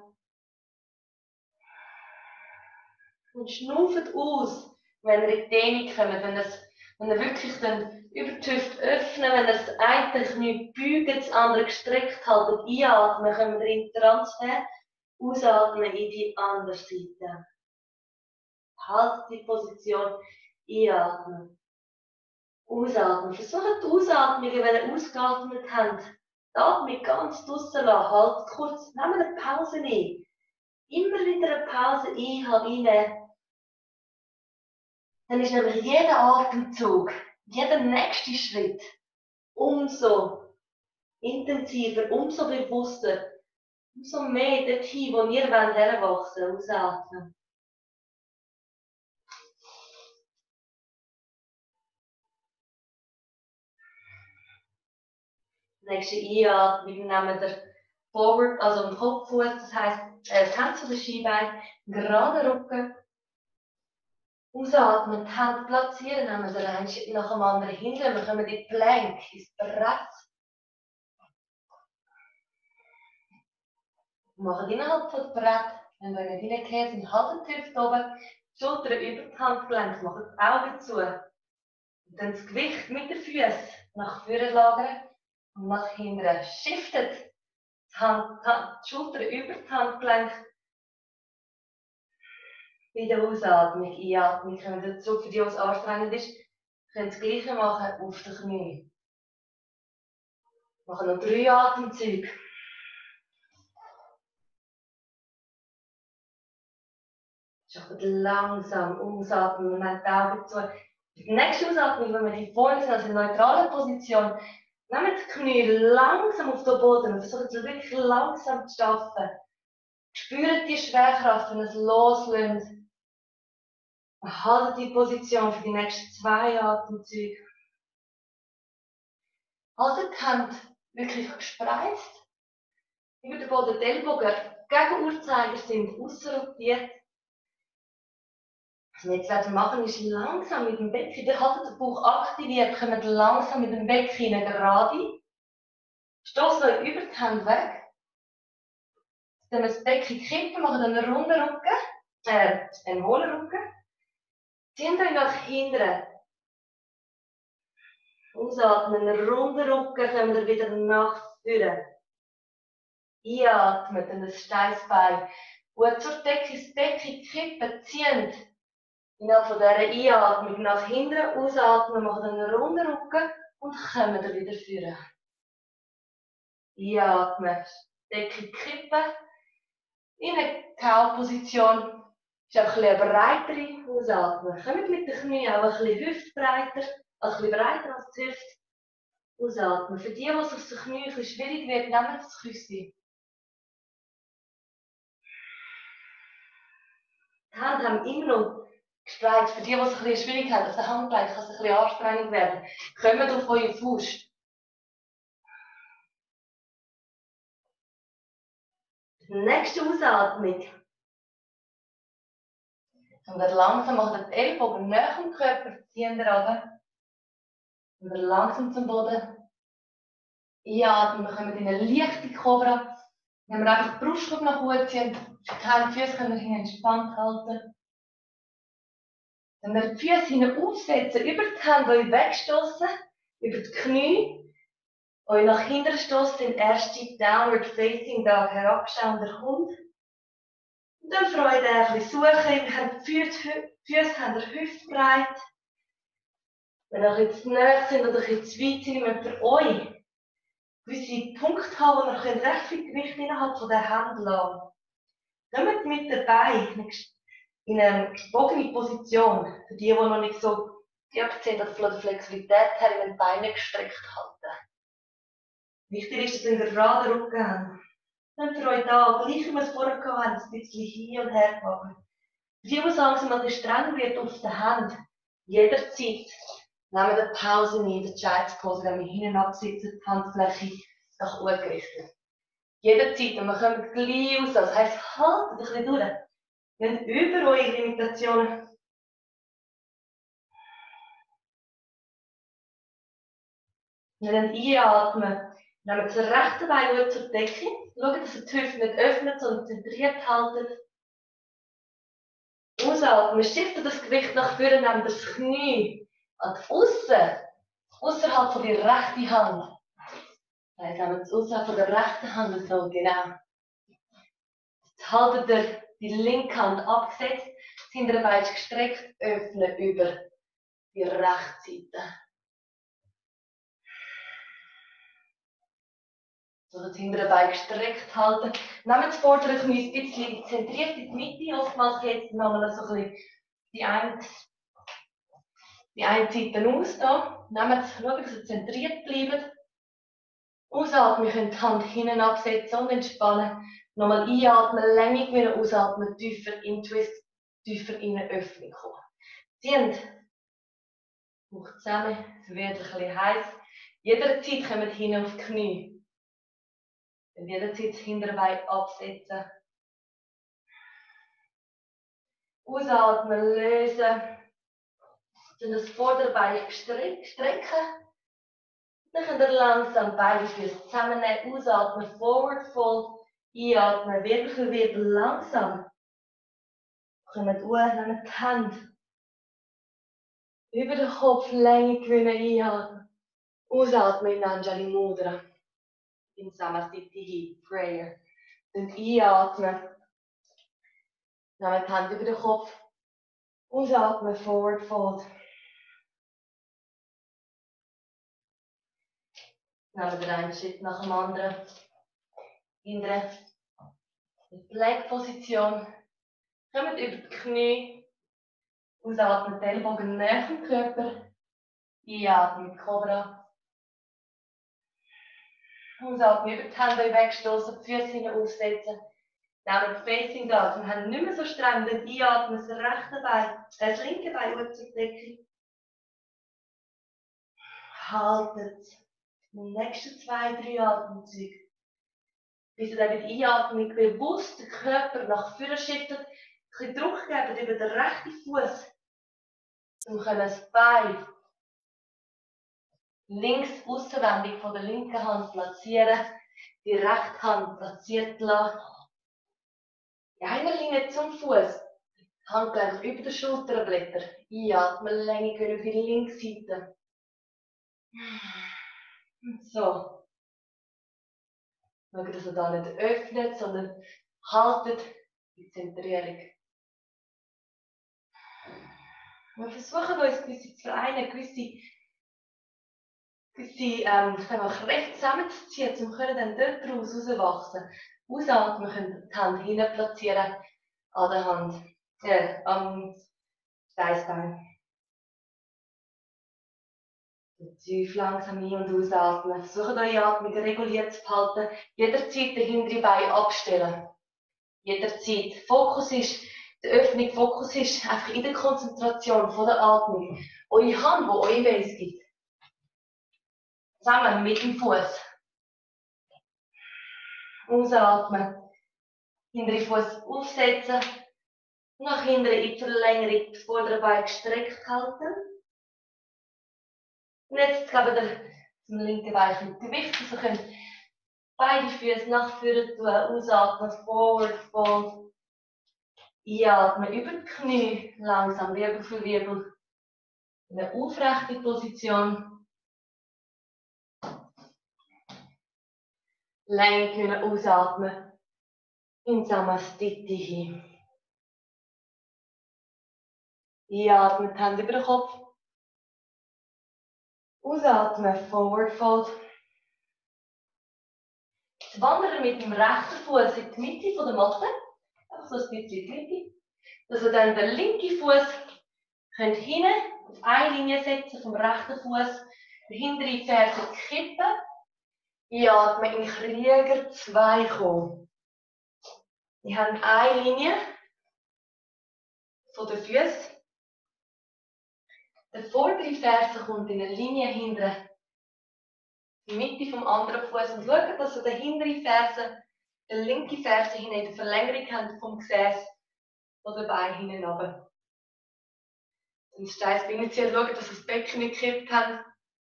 Und schnauft aus, wenn ihr in die Dehnung kommt, wenn, das, wenn ihr wirklich dann über die Hüfte öffnet, wenn ihr das eine Knie beugt, das andere gestreckt haltet, einatmen, kommen wir in den Transfer, ausatmen in die andere Seite. Haltet die Position, einatmen, ausatmen. Versucht die Ausatmungen, wenn ihr ausgeatmet habt, die Atmung ganz draussen lassen, haltet kurz, nehmt eine Pause ein. Immer wieder eine Pause einnehmen. Dann ist nämlich jeder Atemzug, jeder nächste Schritt umso intensiver, umso bewusster, umso mehr dorthin, wo wir heranwachsen wollen, ausatmen. Nächste Einatmung nehmen wir Forward, also im Kopffuß, das heisst, äh, das Hände zu den Schienbeinen, gerade Rücken. Ausatmen, die Hände platzieren, nehmen wir den einen Schritt nach dem anderen hinten, wir kommen in die Plank, ins Brett. Wir machen innerhalb von Brett, wenn wir nicht hineingehen sind, halten die Hüfte oben, die Schultern über die Handgelenke, machen die Augen zu. Und dann das Gewicht mit den Füßen nach vorne lagern und nach hinten. Shiftet die, Hand, die Schultern über die Handgelenke. Bei der Ausatmung, Einatmung, kommen wir dazu, für die, was anstrengend ist, können das Gleiche machen auf den Knie. Wir machen noch drei Atemzüge. Schaut langsam ausatmen, man hat die Augen zu. Die nächste Ausatmung, wenn wir hier vorne sind, also in neutraler Position, nehmt die Knie langsam auf den Boden und versucht es wirklich langsam zu schaffen. Spürt die Schwerkraft, wenn es loslässt. Haltet die Position für die nächsten zwei Atemzüge. Haltet die Hände wirklich gespreizt. Über den Boden, die Ellbogen gegen Uhrzeiger sind ausrotiert. Was wir jetzt werden machen, ist langsam mit dem Becken, ihr haltet den Bauch aktiviert, kommt langsam mit dem Becken gerade. Stoßt euch über die Hände weg. Dann das Becken kippen, machen einen runden Rücken, äh, einen hohlen Rücken. Zieht euch nach hinten. Ausatmen, einen runden Rücken, kommen wir wieder nach vorne. Einatmen, dann ein steiles Bein. Gut zur Decke, das Becken kippen, ziehen. Innerhalb von dieser Einatmung nach hinten, ausatmen, machen einen runden Rücken und kommen dann wieder vorne. Einatmen, Decke kippen. In eine Kauposition ist einfach ein bisschen breitere Ausatmen. Kommt mit den Knien auch ein bisschen hüftbreiter, also ein bisschen breiter als die Hüfte. Ausatmen. Für die, die es auf den Knien ein bisschen schwierig wird, nehmen das Küsschen. Die Hände haben immer noch gespreizt. Für die, die es ein bisschen schwierig haben, auf der Handgelenk kann es ein bisschen anstrengend werden. Kommt auf eure Faust. Nächste Ausatmung. Und dann langsam macht die Ellbogen näher am Körper, ziehen wir runter. Und dann langsam zum Boden. Einatmen, wir kommen in eine leichte Cobra. Wenn wir einfach die Brustkorb nach oben ziehen, die Hände, die Füße können wir hinten entspannt halten. Wenn wir die Füße hinten aufsetzen, über die Hände euch wegstoßen, über die Knie, euch nach hinten stoßen, in erste Downward Facing Dog herabschauender Hund. Und dann Freude ein bisschen suchen, ihr habt die Füße, Füße habt ihr hüftbreit. Wenn ihr jetzt näher sind oder jetzt zu weit sind, müsst ihr euch gewisse Punkte haben, wo ihr recht viel Gewicht innerhalb von der Hand lassen. Kommt mit dabei in eine gebogene Position, für die, die noch nicht so geübt sind oder von der Flexibilität her in den Beinen gestreckt halten. Wichtig ist, dass ihr einen geraden Rücken habt. Nehmt ihr euch da, gleich wie wir es vorher hatten, ein bisschen hin und her machen. Für die, die langsam mal streng wird auf der Hand, jederzeit nehmen wir eine Pause in der Child's Pose, wenn wir hinten absitzen, die Handfläche nach oben gerichtet. Jederzeit, und wir kommen gleich raus, das heisst, haltet ein bisschen durch. Wenn über eure Limitationen wir dann einatmen, nehmen wir das rechte Bein gut zur Decke, schauen, dass ihr die Hüfte nicht öffnet, sondern zentriert haltet. Ausatmen, shiftet das Gewicht nach vorne, nehmt das Knie an die Aussen, außerhalb von der rechten Hand. Das heisst, nehmt es außerhalb von der rechten Hand so, genau. Jetzt haltet ihr die linke Hand abgesetzt, das hintere Bein ist gestreckt, öffnen über die rechte Seite. So das hintere Bein gestreckt halten. Nehmt das vordere Knie ein bisschen zentriert in die Mitte. Oftmals geht es nochmal so ein bisschen die eine, die eine Seite aus. Da. Nehmt es, schaut, dass ihr zentriert bleibt. Ausatmen, ihr könnt die Hand hinten absetzen und entspannen. Nochmal einatmen, Länge gewinnen, ausatmen, tiefer in Twist, tiefer in eine Öffnung kommen. Zieht. Bauch zusammen, es wird ein bisschen heiß. Jederzeit kommt hinten auf die Knie. Und jederzeit das hintere Bein absetzen. Ausatmen, lösen. Dann das vordere Bein strecken. Dann könnt ihr langsam beide Füße zusammennehmen. Ausatmen, Forward Fold. Einatmen, Wirbel für Wirbel, langsam. Kommt hoch, nehmt die Hände. Über den Kopf Länge gewinnen, einatmen. Ausatmen in Anjali Mudra. In Samasthiti Prayer. Und einatmen. Nehmt die Hände über den Kopf. Ausatmen, Forward Fold. Nehmen wir einen Schritt nach dem anderen. In der Plank-Position. Kommt über die Knie. Ausatmen, die Ellbogen näher vom Körper. Einatmen, Cobra. Ausatmen, über die Hände wegstoßen, die Füße hinten aufsetzen. Nehmen Facing Dog und haben nicht mehr so streng. Dann einatmen, das rechte Bein, das linke Bein gut zur Decke. Haltet die nächsten zwei, drei Atemzüge. Bis ihr dann mit Einatmung bewusst den Körper nach vorne schüttelt, ein bisschen Druck geben über den rechten Fuß. Um das Bein links auswendig von der linken Hand platzieren, die rechte Hand platziert lassen. In einer Linie zum Fuß, Handgelenk über den Schulterblätter. Einatmen, Länge gehen auf die linke Seite. So. Schaut, dass ihr da nicht öffnet, sondern haltet die Zentrierung. Wir versuchen uns gewisse zu vereinen, gewisse, gewisse ähm, Kräfte zusammenzuziehen, um dann dort raus rauswachsen. Ausatmen können die Hand hinten platzieren an der Hand, äh, am Steißbein. Tief langsam ein- und ausatmen. Versucht eure Atmung reguliert zu behalten. Jederzeit den hinteren Bein abstellen. Jederzeit. Fokus ist, die Öffnung, Fokus ist einfach in der Konzentration von der Atmung. Eure Hand, die euch Base gibt. Zusammen mit dem Fuß. Ausatmen. Hinteren Fuß aufsetzen. Nach hinten in die Verlängerung, das vordere Bein gestreckt halten. Und jetzt geben wir zum linken Bein ein Gewicht. Also könnt beide Füße nach vorne tun. Ausatmen, forward fold. Einatmen über die Knie. Langsam Wirbel für Wirbel. In eine aufrechte Position. Länge können ausatmen. In Samastiti hin. Einatmen, die Hände über den Kopf. Ausatmen, forward fold. Jetzt wandern mit dem rechten Fuß in die Mitte von der Matte. Einfach so ein bisschen in die Mitte. Dass ihr dann den linken Fuß könnt hinten auf eine Linie setzen vom rechten Fuß. Den hinteren Ferse kippen. Einatmen in Krieger zwei kommen. Wir haben eine Linie von den Füßen. Der vordere Ferse kommt in eine Linie hinten in die Mitte vom anderen Fuß und schaut, dass ihr den hinteren Ferse, den linken Ferse hinten in der Verlängerung habt vom Gesäß oder Bein hinten runter. Dann steigt das Bein ziehen, schaut, dass ihr das Becken nicht gekippt habt.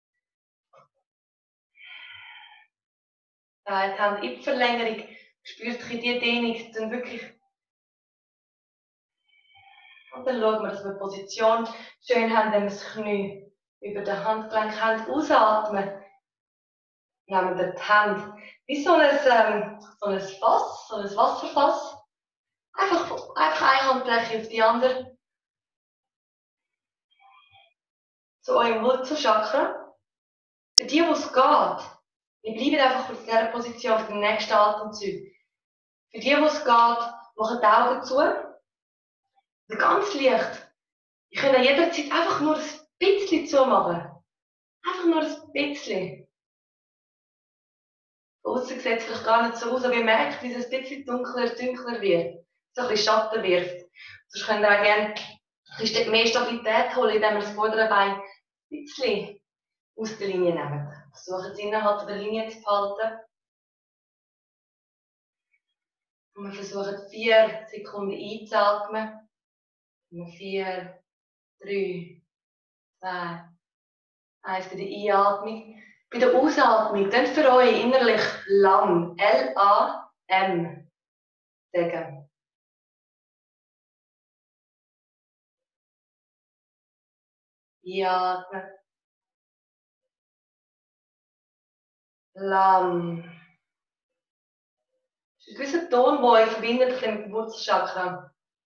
Die Hand in die Verlängerung, spürt euch diese Dehnung, dann wirklich. Und dann schauen wir, dass wir die Position schön haben, wenn wir das Knie über den Handgelenk haben. Ausatmen. Nehmen wir die Hand wie so ein, ähm, so ein Fass, so ein Wasserfass. Einfach, einfach eine Handfläche auf die andere. Zu eurem Wurzelchakra. Für die, wo es geht, wir bleiben einfach in dieser Position für den nächsten Atemzug. Für die, wo es geht, machen die Augen zu. Und ganz leicht. Ich kann jederzeit einfach nur ein bisschen zumachen. Einfach nur ein bisschen. Von außen sieht es vielleicht gar nicht so aus, aber ihr merkt, wie es ein bisschen dunkler, dunkler wird. So ein bisschen Schatten wirft. Sonst könnt ihr auch gerne ein bisschen mehr Stabilität holen, indem ihr das vordere Bein ein bisschen aus der Linie nehmt. Versucht es innerhalb der Linie zu behalten. Und wir versuchen vier Sekunden einzuatmen. vier, drei, zwei, eins für die Einatmung. Bei der Ausatmung, dann für euch innerlich Lam, L A M sagen. Einatmen. Lam. Das ist ein gewisser Ton, der euch verbindet mit dem Wurzelchakra.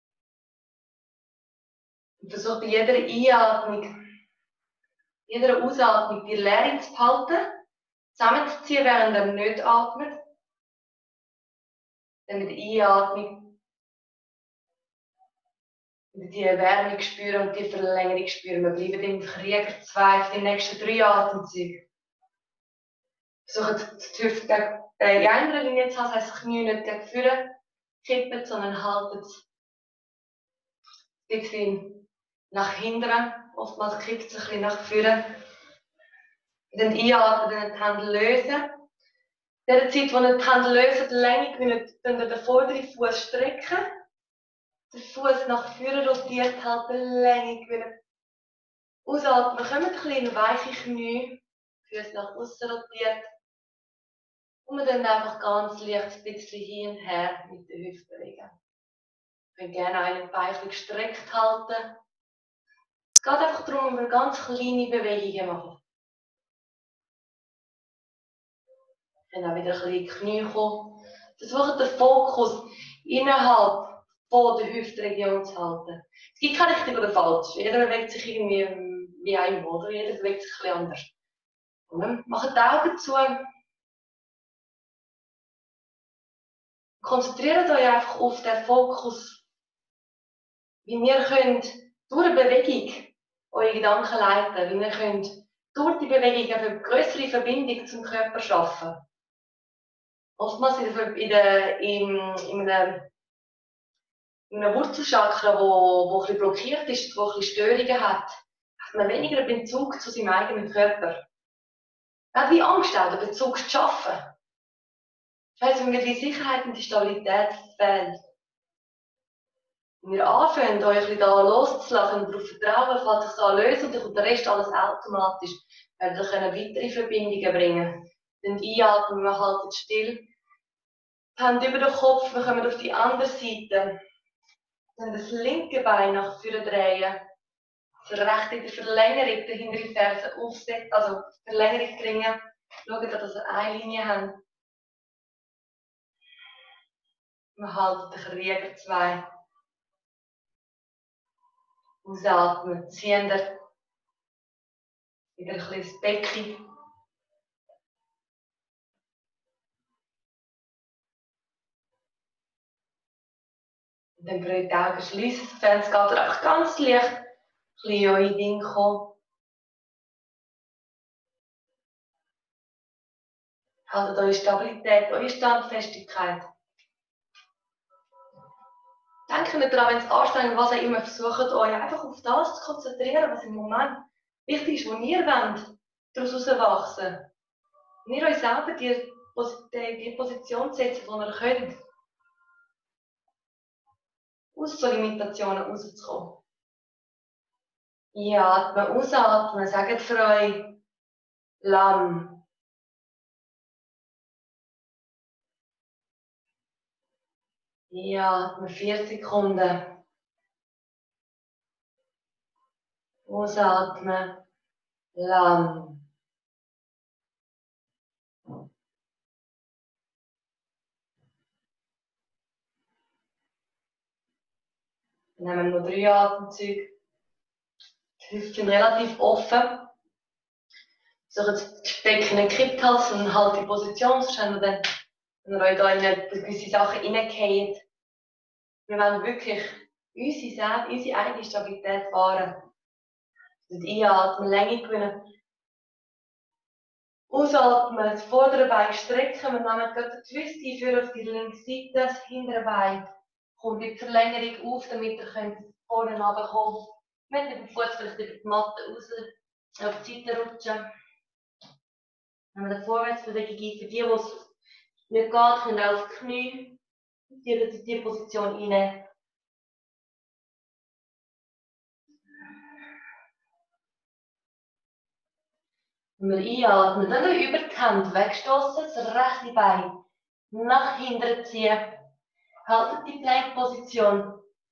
Und versucht bei jeder Einatmung, jeder Ausatmung die Leere zu behalten, zusammenzuziehen, während ihr nicht atmet. Dann mit der Einatmung Die Wärme spüren und die Verlängerung spüren. Wir bleiben im Krieger zwei für die nächsten drei Atemzüge. Versuchen die Hüfte gegen äh, die andere Linie zu haben, das heisst, das Knie nicht gegen vorne kippen, sondern halten es ein bisschen nach hinten. Oftmals kippt es ein bisschen nach vorne. Dann einatmen, dann die Hände lösen. In der Zeit, wo ihr die Hände lösen, die Länge gewinnt, dann den vorderen Fuß strecken. Den Fuß nach vorne rotiert, halt die Länge gewinnen. Ausatmen, kommt ein bisschen weiche Knie, Füße nach außen rotiert. Und wir dann einfach ganz leicht ein bisschen hin und her mit den Hüften bewegen. Wir können gerne einen Bein gestreckt halten. Es geht einfach darum, dass wir ganz kleine Bewegungen machen. Wir können auch wieder ein bisschen in die Knie kommen. Versuchen den Fokus innerhalb von der Hüftregion zu halten. Es gibt kein richtig oder falsch. Jeder bewegt sich irgendwie wie ein oder jeder bewegt sich ein bisschen anders. Und dann machen die Augen zu. Konzentriert euch einfach auf den Fokus, wie ihr könnt durch eine Bewegung eure Gedanken leiten, wie ihr könnt durch die Bewegung eine größere Verbindung zum Körper schaffen. Oftmals in, der, in, der, in, in einem in einem Wurzelchakra, wo, wo ein bisschen blockiert ist, wo ein bisschen Störungen hat, hat man weniger einen Bezug zu seinem eigenen Körper. Man hat wie Angst, auch den Bezug zu schaffen. Das heisst, wenn wir die Sicherheit und die Stabilität fehlt. Wenn ihr anfangt, euch ein bisschen da loszulassen und darauf vertrauen, fällt sich da lösen und dann kommt der Rest alles automatisch. Wir können weitere Verbindungen bringen. Dann einatmen, wir halten still. Die Hände über den Kopf, wir kommen auf die andere Seite. Dann das linke Bein nach vorne drehen. Das rechte in der Verlängerung, der hintere Ferse aufsetzen, also Verlängerung bringen. Schauen, dass wir eine Linie haben. Wir halten den Krieger zwei. Ausatmen, ziehen wir wieder ein bisschen das Becken. Und dann könnt ihr die Augen schließen, sofern es geht, oder einfach ganz leicht ein bisschen in eure Dinge kommen. Haltet eure Stabilität, eure Standfestigkeit. Denkt nicht daran, wenn es anstrengend was auch immer, versucht euch einfach auf das zu konzentrieren, was im Moment wichtig ist, wo ihr wollt, daraus herauswachsen. Und ihr euch selber die, die Position setzen, die ihr könnt. Aus so Limitationen rauszukommen. Einatmen, ausatmen, sagt für euch Lamm. Einatmen, vier Sekunden. Ausatmen, Lamm. Dann haben wir noch drei Atemzüge. Die Hüften sind relativ offen. Versucht das Becken nicht gekippt halten, sondern halt die Position, sonst haben wir dann, wenn ihr euch da in gewisse Sachen reingeht. Wir wollen wirklich unsere, unsere eigene Stabilität wahren. Und einatmen, Länge gewinnen. Ausatmen, das vordere Bein strecken. Wir nehmen gerade den Twist einführen auf die linke Seite. Das hintere Bein kommt in die Verlängerung auf, damit ihr könnt vorne runterkommen könnt. Mit dem Fuß vielleicht über die Matte raus, auf die Seite rutschen. Wenn wir eine Vorwärtsbewegung ein, für die, die es nicht geht, können auch auf die Knie, die in diese Position rein. Wenn wir einatmen, dann über die Hände wegstoßen, das rechte Bein nach hinten ziehen. Haltet die Plank-Position.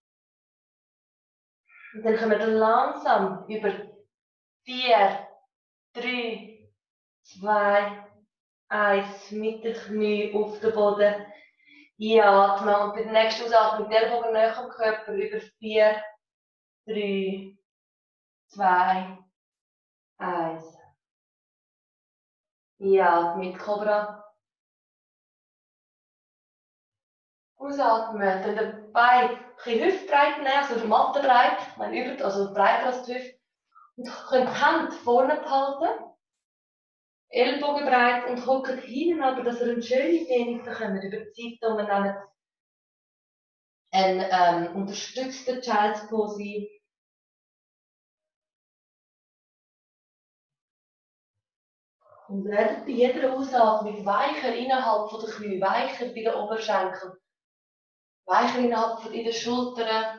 Und dann kommen wir langsam über vier, drei, zwei, eins mit den Knie auf den Boden. Einatmen und bei der nächsten Ausatmung mit Ellbogen näher am Körper über vier, drei, zwei, eins. Einatmen mit Cobra. Ausatmen, dann den Bein ein bisschen hüftbreit nehmen, also mattenbreit, ich meine über, also breiter als die Hüfte. Und könnt die Hände vorne behalten, Ellbogen breit und hockt hinten, aber dass ihr eine schöne Dehnung bekommt über die Seite und wir nehmen eine ähm, unterstützte Child's Pose. Und werdet bei jeder Ausatmung weicher innerhalb der Knie, weicher bei den Oberschenkeln, weicher innerhalb von den Schultern.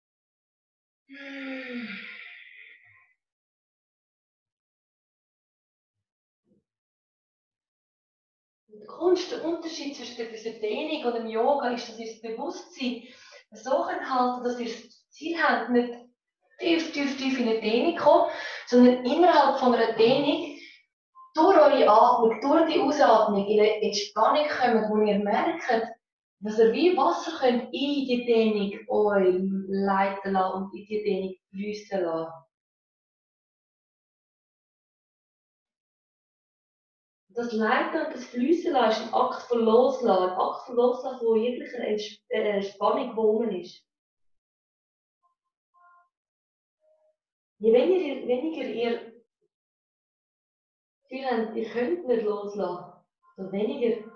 Der größte Unterschied zwischen dieser Dehnung und dem Yoga ist, dass ihr das Bewusstsein so halten, dass ihr das Ziel habt, nicht tief, tief, tief in eine Dehnung kommen, sondern innerhalb von einer Dehnung durch eure Atmung, durch die Ausatmung in eine Entspannung kommt, wo ihr merkt, dass ihr wie Wasser könnt in die Dehnung euch leiten lassen und in die Dehnung fließen lassen. Das Leiten und das Fließen lassen ist ein Akt von Loslassen, ein Akt von Loslassen, wo jeglicher Entspannung gewonnen ist. Je weniger, weniger ihr Gefühl habt, ihr könnt nicht loslassen, desto weniger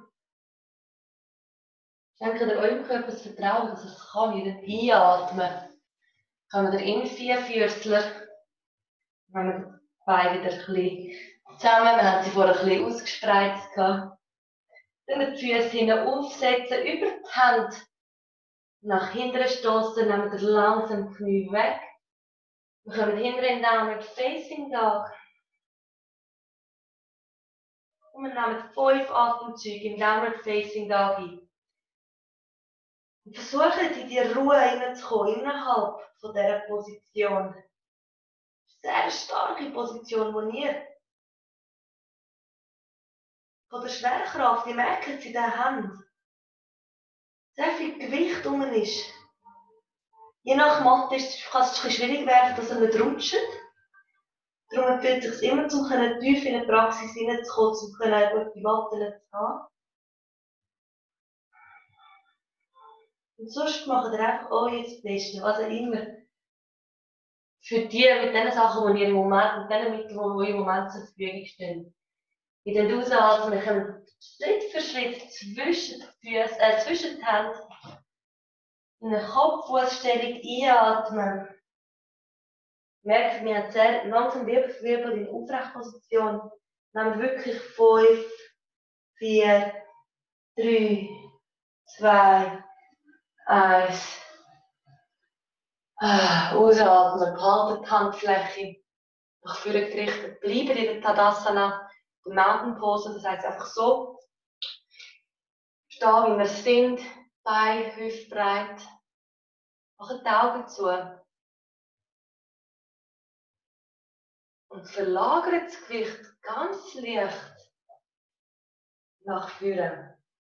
schenkt ihr eurem Körper das Vertrauen, dass er es kann. Ihr einatmen, kommen wir in Vierfüßler, wenn wir die Beine wieder ein bisschen zusammen, wir haben sie vorher ein bisschen ausgespreizt gehabt. Dann die Füße hinten aufsetzen, über die Hände nach hinten stoßen, nehmen wir langsam die Knie weg. Wir kommen hinten in Downward Facing Dog. Und wir nehmen fünf Atemzüge im Downward Facing Dog ein. Und versuchen in die Ruhe hineinzukommen, innerhalb von dieser Position. Sehr starke Position, wo ihr von der Schwerkraft, ihr merkt es in den Händen, sehr viel Gewicht rum ist. Je nach Matte kann es ein bisschen schwierig werden, dass ihr nicht rutscht. Darum empfiehlt es sich immer, um tief in die Praxis hineinzukommen, um eine gute Matte zu haben. Und sonst macht ihr einfach euch das Beste, was ihr immer für die, mit den Sachen, die ihr im Moment, mit den Mitteln, die im Moment zur Verfügung stehen. In den Ausatmen kommen Schritt für Schritt zwischen die Füße, äh, zwischen die Hände in eine Kopffußstellung einatmen. Merkt, wir haben sehr langsam Wirbelwirbel in Aufrechtposition. Nehmen wirklich fünf, vier, drei, zwei, eins. Ah, ausatmen, behalten die Handfläche nach vorne gerichtet. Bleiben in der Tadasana, der Mountain Pose, das heisst einfach so. Stehen, wie wir sind, Beine hüftbreit. Machen die Augen zu. Und verlagert das Gewicht ganz leicht nach vorne.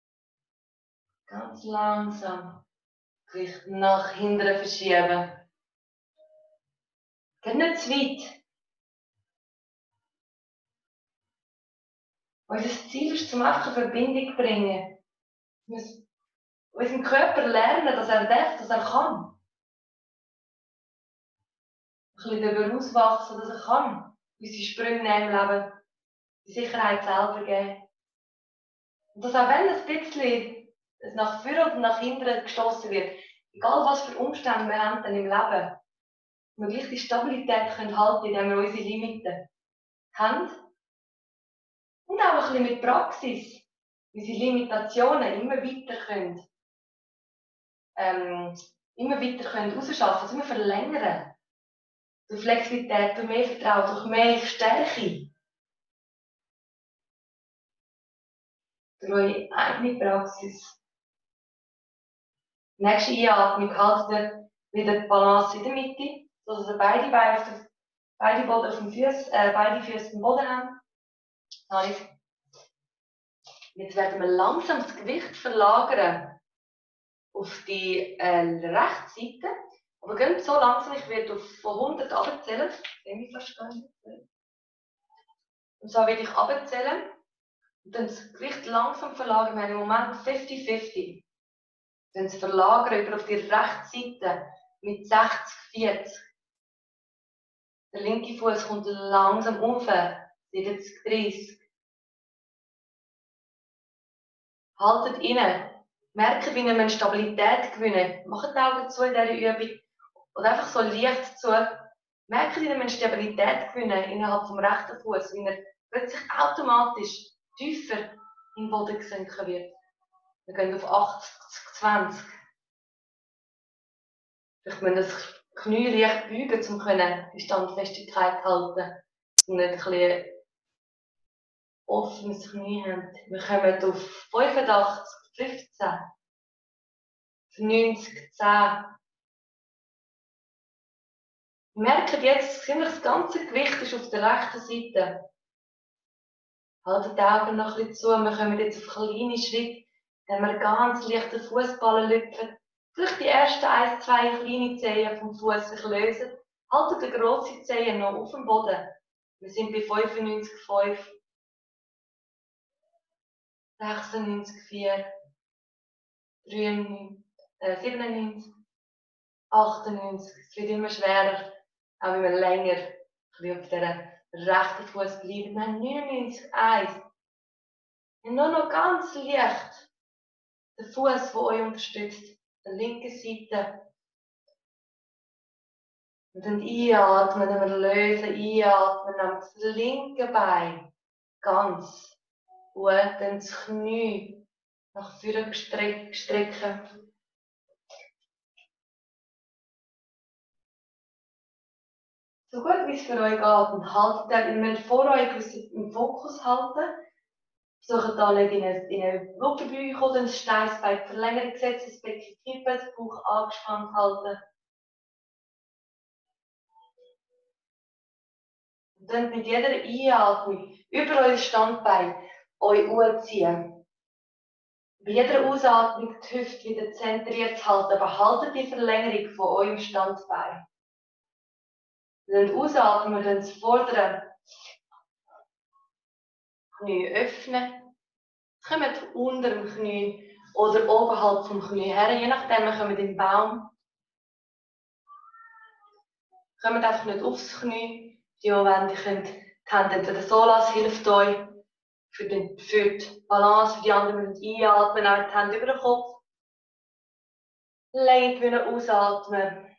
Ganz langsam. Gewicht nach hinten verschieben. Geht nicht zu weit. Unser Ziel ist, zum einfach eine Verbindung zu bringen. Wir müssen unserem Körper lernen, dass er darf, dass er kann. Ein bisschen darüber auswachsen, dass er kann. Unsere Sprünge nehmen im Leben. Die Sicherheit selber geben. Und dass auch wenn ein bisschen es nach vorne oder nach hinten gestoßen wird, egal was für Umstände wir haben im Leben, wir gleich die Stabilität können halten, indem wir unsere Limiten haben. Und auch ein bisschen mit Praxis unsere Limitationen immer weiter können, ähm, immer weiter können rausschaffen, also immer verlängern. Durch Flexibilität, durch mehr Vertrauen, durch mehr Stärke. Durch eure eigene Praxis. Nächste Einatmung haltet ihr wieder die Balance in der Mitte, sodass ihr beide Beine auf, der, beide Boden auf dem Fuß, äh, beide Füße auf dem Boden haben. Jetzt werden wir langsam das Gewicht verlagern auf die äh, rechte Seite. Aber gehen so langsam, ich werde auf von hundert abzählen. Ich fast gar nicht. Und so werde ich abzählen. Und dann das Gewicht langsam verlagern. Wir haben im Moment fünfzig fünfzig. Dann es verlagern über auf die rechte Seite mit sechzig vierzig. Der linke Fuß kommt langsam rauf, siebzig dreißig. Haltet inne. Merkt, wie ihr Stabilität gewinnen. Macht die Augen zu in dieser Übung. Oder einfach so leicht zu. Merkt, wie ihr Stabilität gewinnen innerhalb vom rechten Fuß, wie er plötzlich automatisch tiefer in den Boden gesunken wird. Wir gehen auf achtzig zwanzig. Vielleicht müssen wir das Knie leicht beugen, um die Standfestigkeit zu halten. Und nicht ein bisschen offenes Knie haben. Wir kommen auf fünfundachtzig fünfzehn. neunzig zehn. Merkt jetzt, das ganze Gewicht ist auf der rechten Seite. Haltet die Augen noch ein bisschen zu. Wir kommen jetzt auf kleine Schritte, wenn wir ganz leichte Fußballen lüpfen. Vielleicht die ersten ein, zwei kleine Zehen vom Fuß sich lösen. Haltet die grosse Zehe noch auf dem Boden. Wir sind bei fünfundneunzig fünf. sechsundneunzig vier. dreiundneunzig, äh, siebenundneunzig. achtundneunzig. Es wird immer schwerer, auch wenn wir länger auf dieser rechten Fuß bleiben. Wir haben neunundneunzig eins. Und nur noch ganz leicht den Fuß, der euch unterstützt, der linken Seite. Und dann einatmen, dann wir lösen, einatmen, nehmen das linke Bein ganz gut, dann das Knie nach vorne strecken. So gut wie es für euch geht, und haltet dann, wenn ihr vor euch im Fokus halten, versucht da nicht in eine, in eine Rückenbeuge oder ein Steißbein verlängern, gesetzt, das Becken kippen, das Bauch angespannt halten. Und dann mit jeder Einatmung über euer Standbein euch anziehen. Bei jeder Ausatmung die Hüfte wieder zentriert zu halten, aber haltet die Verlängerung von eurem Standbein. Und ausatmen, dann das vordere Knie öffnen. Kommt unter dem Knie oder oberhalb vom Knie her, je nachdem, wir kommen in den Baum. Kommt einfach nicht aufs Knie. Die, die wollen, die können die Hände entweder so lassen, hilft euch für die, für die Balance, für die anderen müssen einatmen, auch die Hände über den Kopf. Legt wieder ausatmen.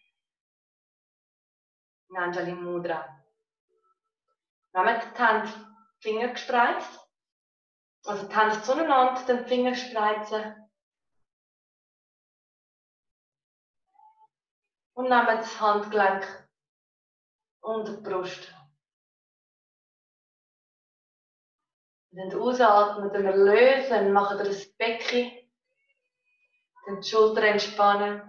Anjali Mudra. Nehmt die Hände, die Finger gespreizt. Also die Hände zueinander, dann die Finger spreizen. Und nehmt das Handgelenk unter die Brust. Und dann ausatmen, dann wir lösen, machen wir das Becken. Dann die Schulter entspannen.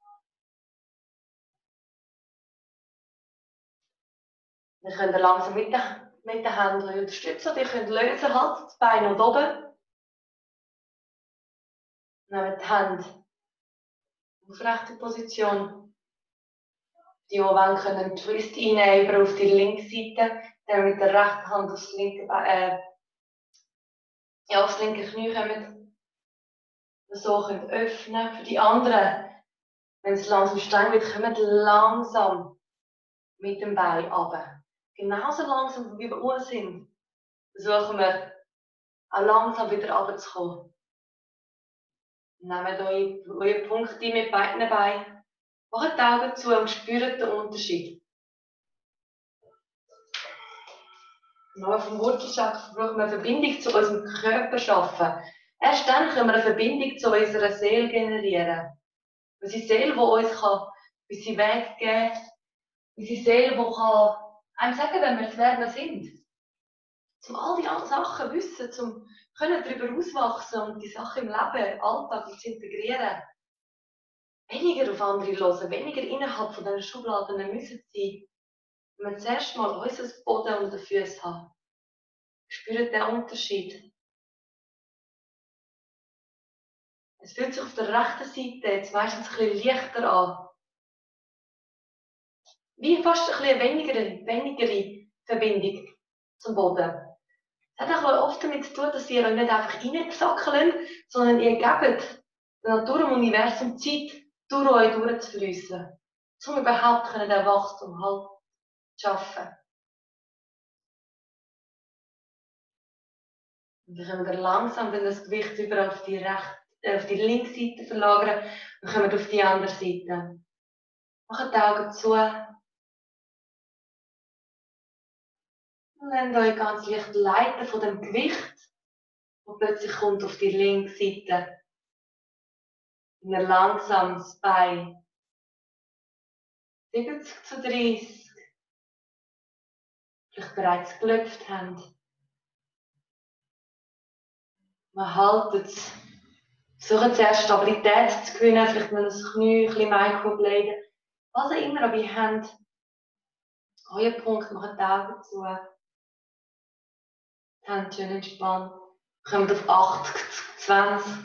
Dann könnt ihr langsam mit den, mit den Händen unterstützen. Ihr könnt lösen, haltet das Bein nach oben. Nehmt die Hände aufrechte Position. Die, die wollen, können einen Twist einnehmen auf die linke Seite. Dann mit der rechten Hand aufs linke, äh, ja, aufs linke Knie kommen. So könnt ihr öffnen. Für die anderen, wenn es langsam streng wird, kommt langsam mit dem Bein runter. Genauso langsam wie wir unten sind, versuchen wir auch langsam wieder runterzukommen. Nehmt eure, eure Punkte mit beiden Beinen. Macht die Augen zu und spürt den Unterschied. Noch vom Wurzelchakra brauchen wir eine Verbindung zu unserem Körper schaffen. Erst dann können wir eine Verbindung zu unserer Seele generieren. Unsere Seele, die uns kann, unseren Weg geben kann. Unsere Seele, die kann einem sagen, wenn wir wer wir sind. Um all die anderen Sachen zu wissen, um darüber auswachsen und die Sachen im Leben, Alltag zu integrieren. Weniger auf andere hören, weniger innerhalb von diesen Schubladen müssen sein. Wenn wir zuerst mal unser Boden unter den Füßen haben, spürt den Unterschied. Es fühlt sich auf der rechten Seite jetzt meistens ein bisschen leichter an. Wie fast ein bisschen weniger, weniger Verbindung zum Boden. Es hat auch oft damit zu tun, dass ihr euch nicht einfach reinsacken, sondern ihr gebt der Natur im Universum Zeit durch euch durchzufließen, um überhaupt den Wachstum halt zu schaffen. Und dann können wir langsam dann das Gewicht über auf die, rechte, äh, auf die linke Seite verlagern und kommen auf die andere Seite. Macht die Augen zu. Und lasst euch ganz leicht leiten von dem Gewicht, das plötzlich kommt auf die linke Seite. Und ihr langsam das Bein. siebzig zu dreißig. Vielleicht bereits gelöpft habt. Man haltet es. Versucht zuerst Stabilität zu gewinnen, vielleicht mal das Knie ein bisschen microbladen. Was auch immer, aber ihr habt euer Punkt, macht die Augen zu. Die Hände schön entspannt. Kommt auf achtzig, zwanzig,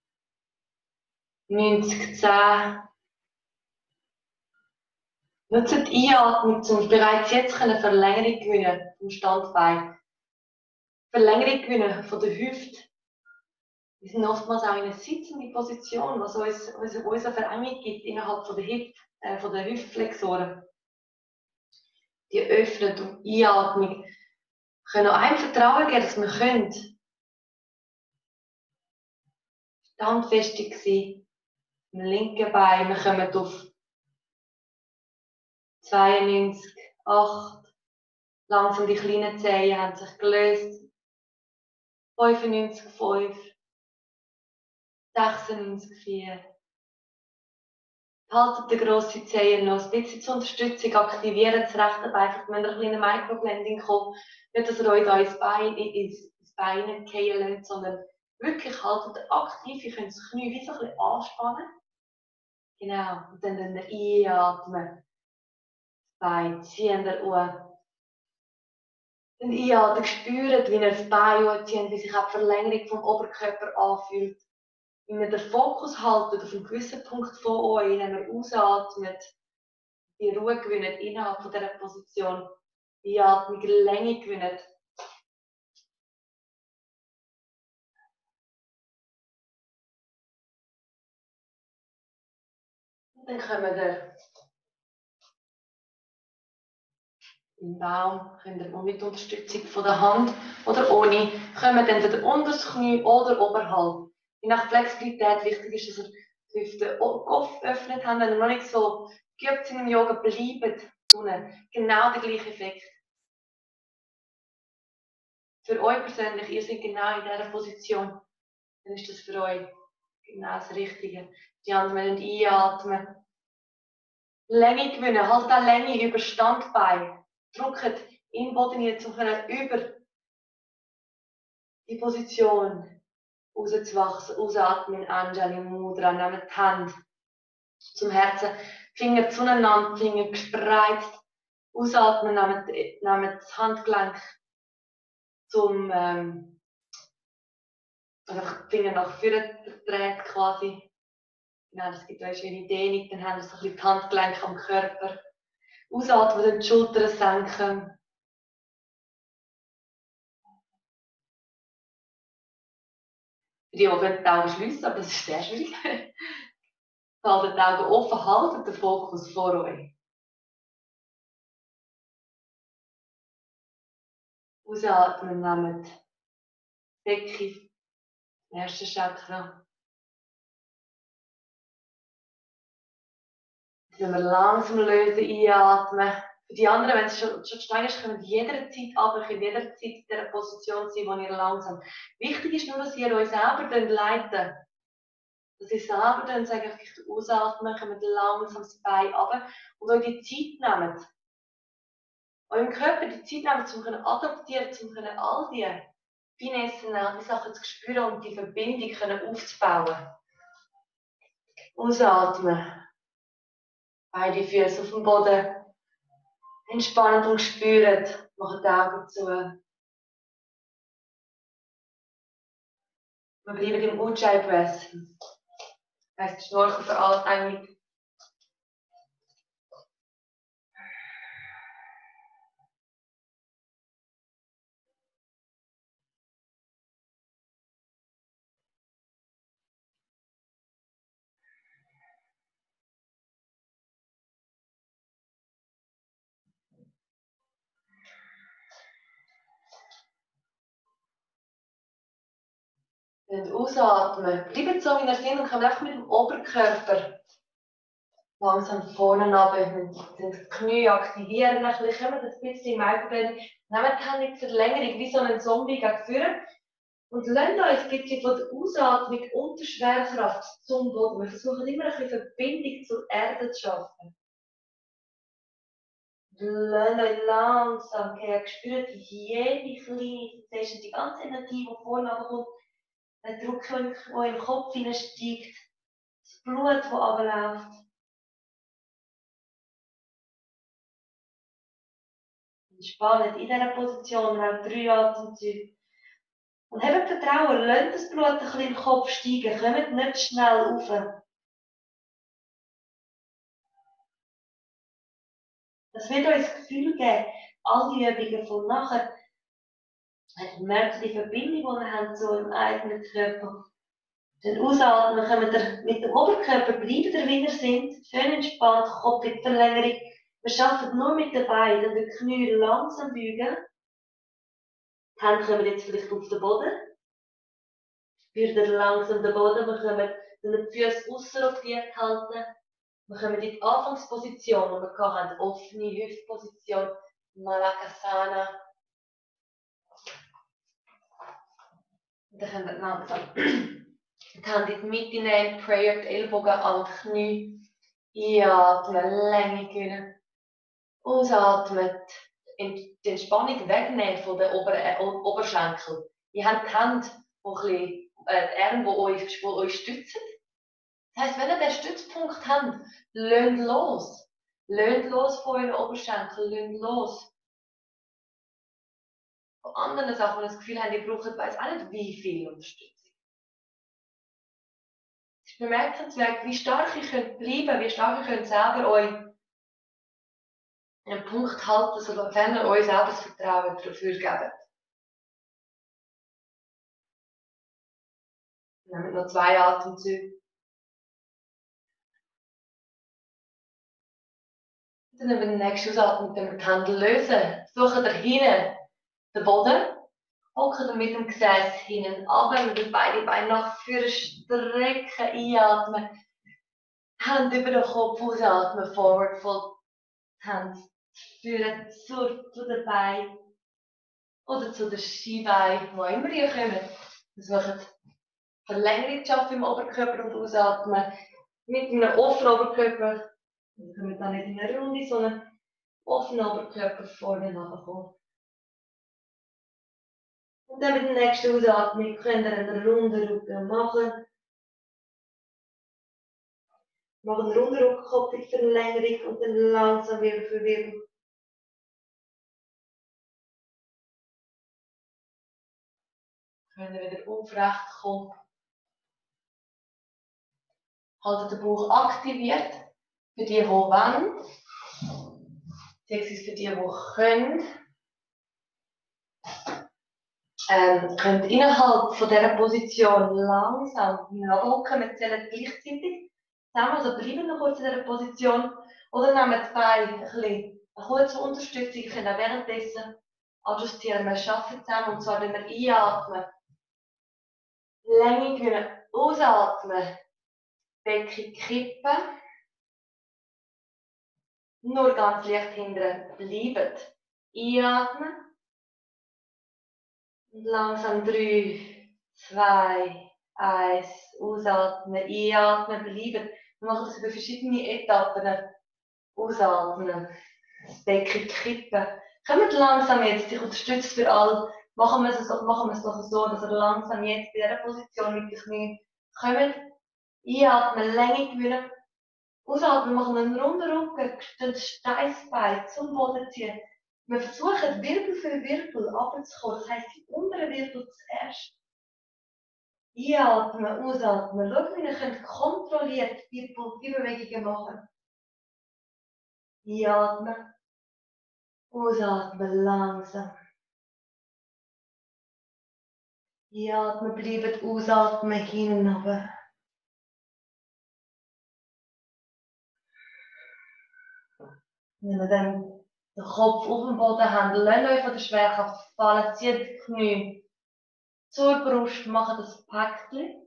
neunzig, zehn. Nutzt die Einatmung, um bereits jetzt eine Verlängerung gewinnen vom Standbein. Verlängerung gewinnen von der Hüfte. Wir sind oftmals auch in einer sitzenden Position, was uns, uns, uns eine Verengung gibt innerhalb von der, Hip, äh, von der Hüftflexoren. Die öffnet und Einatmung. Wir können auch einem Vertrauen geben, dass wir können. Standfestig sein. Im linken Bein. Wir kommen auf zweiundneunzig, acht. Langsam die kleinen Zehen haben sich gelöst. fünfundneunzig, fünf. sechsundneunzig, vier. Haltet den grossen Zehen noch ein bisschen zur Unterstützung, aktivieren das rechte Bein, vielleicht wenn ihr ein kleines Microblending kommt, nicht, dass ihr euch da ins Bein, ins, ins Bein fallen lasst, sondern wirklich haltet aktiv, ihr könnt das Knie wie so ein bisschen anspannen. Genau, und dann, dann einatmen, das Bein ziehen wir an. Dann einatmen, spürt, wie ihr das Bein anzieht, wie sich auch die Verlängerung vom Oberkörper anfühlt. Wenn ihr den Fokus haltet auf einen gewissen Punkt von euch, wenn ihr ausatmet, die Ruhe gewinnt innerhalb von dieser Position, die Atmung Länge gewinnt. Und dann kommen wir im Baum, könnt ihr mit Unterstützung von der Hand oder ohne, kommen dann entweder unter das Knie oder oberhalb. Je nach Flexibilität wichtig ist, dass ihr die Hüfte öffnet habt, wenn ihr noch nicht so geübt sind im Yoga, bleibt unten. Genau der gleiche Effekt. Für euch persönlich, ihr seid genau in dieser Position, dann ist das für euch genau das Richtige. Die anderen einatmen. Länge gewinnen, halt auch Länge über Standbein. Drückt in den Boden hier, um über die Position rauszuwachsen. Ausatmen, Anjali Mudra, nehmt die Hand zum Herzen, Finger zueinander, Finger gespreizt. Ausatmen, nehmt, nehmt das Handgelenk zum ähm, einfach die Finger nach vorne verdreht quasi. Genau, das gibt euch eine Dehnung, dann haben wir so ein bisschen die Handgelenke am Körper. Ausatmen, dann die Schultern senken. Die können die Augen schliessen, aber das ist sehr schwierig. Haltet die Augen offen, haltet den Fokus vor euch. Ausatmen, nehmt Decke, erste Chakra. Dann wir langsam lösen, einatmen. Für die anderen, wenn es schon, schon steil ist, können jederzeit aber in jederzeit in der Position sein, wo ihr langsam. Wichtig ist nur, dass ihr euch selber leiten. Dass ihr selber dann sagt, ausatmen, kommt langsam das Bein runter und euch die Zeit nehmt. Eurem Körper die Zeit nehmt, um zu adaptieren, um all die Finessen, all die Sachen zu spüren und die Verbindung aufzubauen. Ausatmen. Beide Füße auf dem Boden. Entspannt und spürt. Macht die Augen zu. Wir bleiben im Ujjayi Breath. Das heisst, Schnorcheln für alles eigentlich. Und ausatmen. Bleibt so, wie ihr seid und kommt einfach mit dem Oberkörper langsam vorne runter. Die Knie aktivieren ein bisschen, kommt ein bisschen im Augenblick. Nehmt die Hände zur Verlängerung wie so einen Zombie gegen vorne. Und lasst euch ein bisschen von der Ausatmung und der Schwerkraft zum Boden. Wir versuchen immer ein bisschen Verbindung zur Erde zu schaffen. Lasst euch langsam gehen. Spürt jede kleine Session, die ganze Energie, die vorne runterkommt. Der Druck, der in den Kopf hineinsteigt. Das Blut, das runterläuft. Entspannt in dieser Position, auch drei Atemzüge. Und habt Vertrauen, lasst das Blut ein bisschen im Kopf steigen, kommt nicht schnell rauf. Das wird euch das Gefühl geben, all die Übungen von nachher, ihr merkt die Verbindung, die ihr habt zu eurem eigenen Körper. Dann ausatmen, kommt ihr mit dem Oberkörper, bleibt ihr, wie ihr seid, schön entspannt, Kopf in die Verlängerung. Wir arbeiten nur mit den Beinen, die Knie langsam beugen. Die Hände kommen jetzt vielleicht auf den Boden. Spürt ihr langsam den Boden, wir kommen die Füße ausrotiert halten. Wir kommen in die Anfangsposition, wo wir hatten, offene Hüftposition, Malakasana. Und dann können wir langsam die Hände in die Mitte nehmen, Prayer, die Ellbogen an die Knie. Einatmen, Länge gewinnen. Ausatmen, die Entspannung wegnehmen von den oberen äh, Oberschenkeln. Ihr habt die Hände, die, äh, die Arme, die euch, die euch stützen. Das heisst, wenn ihr den Stützpunkt habt, lasst los. Lasst los von euren Oberschenkeln, lasst los. Von anderen Sachen, wenn ihr das Gefühl habt, ihr braucht, weiss auch nicht, wie viel Unterstützung. Es ist bemerkenswert, wie stark ihr könnt bleiben, wie stark ihr könnt selber euch einen Punkt halten, sofern ihr euch selber das Vertrauen dafür gebt. Nehmt noch zwei Atemzüge. Dann über den nächsten Ausatmen können wir die Hände lösen. Suchen ihr hinten den Boden. Hocken mit dem Gesäß hinten runter, mit beide Beine nach vorne strecken, einatmen. Hände über den Kopf, ausatmen, forward fold. Hände führen zu, zu den Beinen oder zu den Skibeinen, wo immer ihr kommt. Versucht Verlängerung zu schaffen im Oberkörper und ausatmen. Mit einem offenen Oberkörper. Wir kommen dann nicht in eine Runde, sondern offenen Oberkörper vorne runterkommen. Und dann mit der nächsten Ausatmung könnt ihr einen runden Rücken machen. Macht einen runden Rückenkopf in die Verlängerung und dann langsam Wirbel für Wirbel. Könnt ihr wieder aufrecht kommen. Haltet den Bauch aktiviert. Für die, die wollen. Beziehungsweise für die, die können. Ähm, könnt innerhalb von dieser Position langsam hinabhocken. Wir zählen gleichzeitig zusammen. Also bleiben noch kurz in dieser Position. Oder nehmen die Beine ein bisschen eine kurze Unterstützung. Wir können auch währenddessen adjustieren. Wir arbeiten zusammen. Und zwar, wenn wir einatmen, Länge gewinnen, ausatmen, Becken kippen. Nur ganz leicht hindern. Bleibt. Einatmen. Und langsam drei, zwei, eins, ausatmen, einatmen, bleiben. Wir machen das über verschiedene Etappen. Ausatmen, das Becken kippen. Kommt langsam jetzt, ich unterstütze für alle. Machen wir es, so, machen wir es doch so, dass ihr langsam jetzt in dieser Position mit den Knien kommt. Einatmen, Länge gewinnen. Ausatmen, machen wir einen runden Rücken, das Steißbein zum Boden ziehen. Wir versuchen Wirbel für Wirbel runterzukommen, das heisst die unteren Wirbel zuerst. Einatmen, ausatmen. Schaut, wie ihr kontrolliert die Bewegungen machen. Einatmen, ausatmen, langsam. Einatmen, bleibt ausatmen, hinten runter. Wenn wir dann den Kopf auf dem Boden haben, lasst euch von der Schwerkraft fallen, zieht die Knie. zur Brust, machen das Päckchen.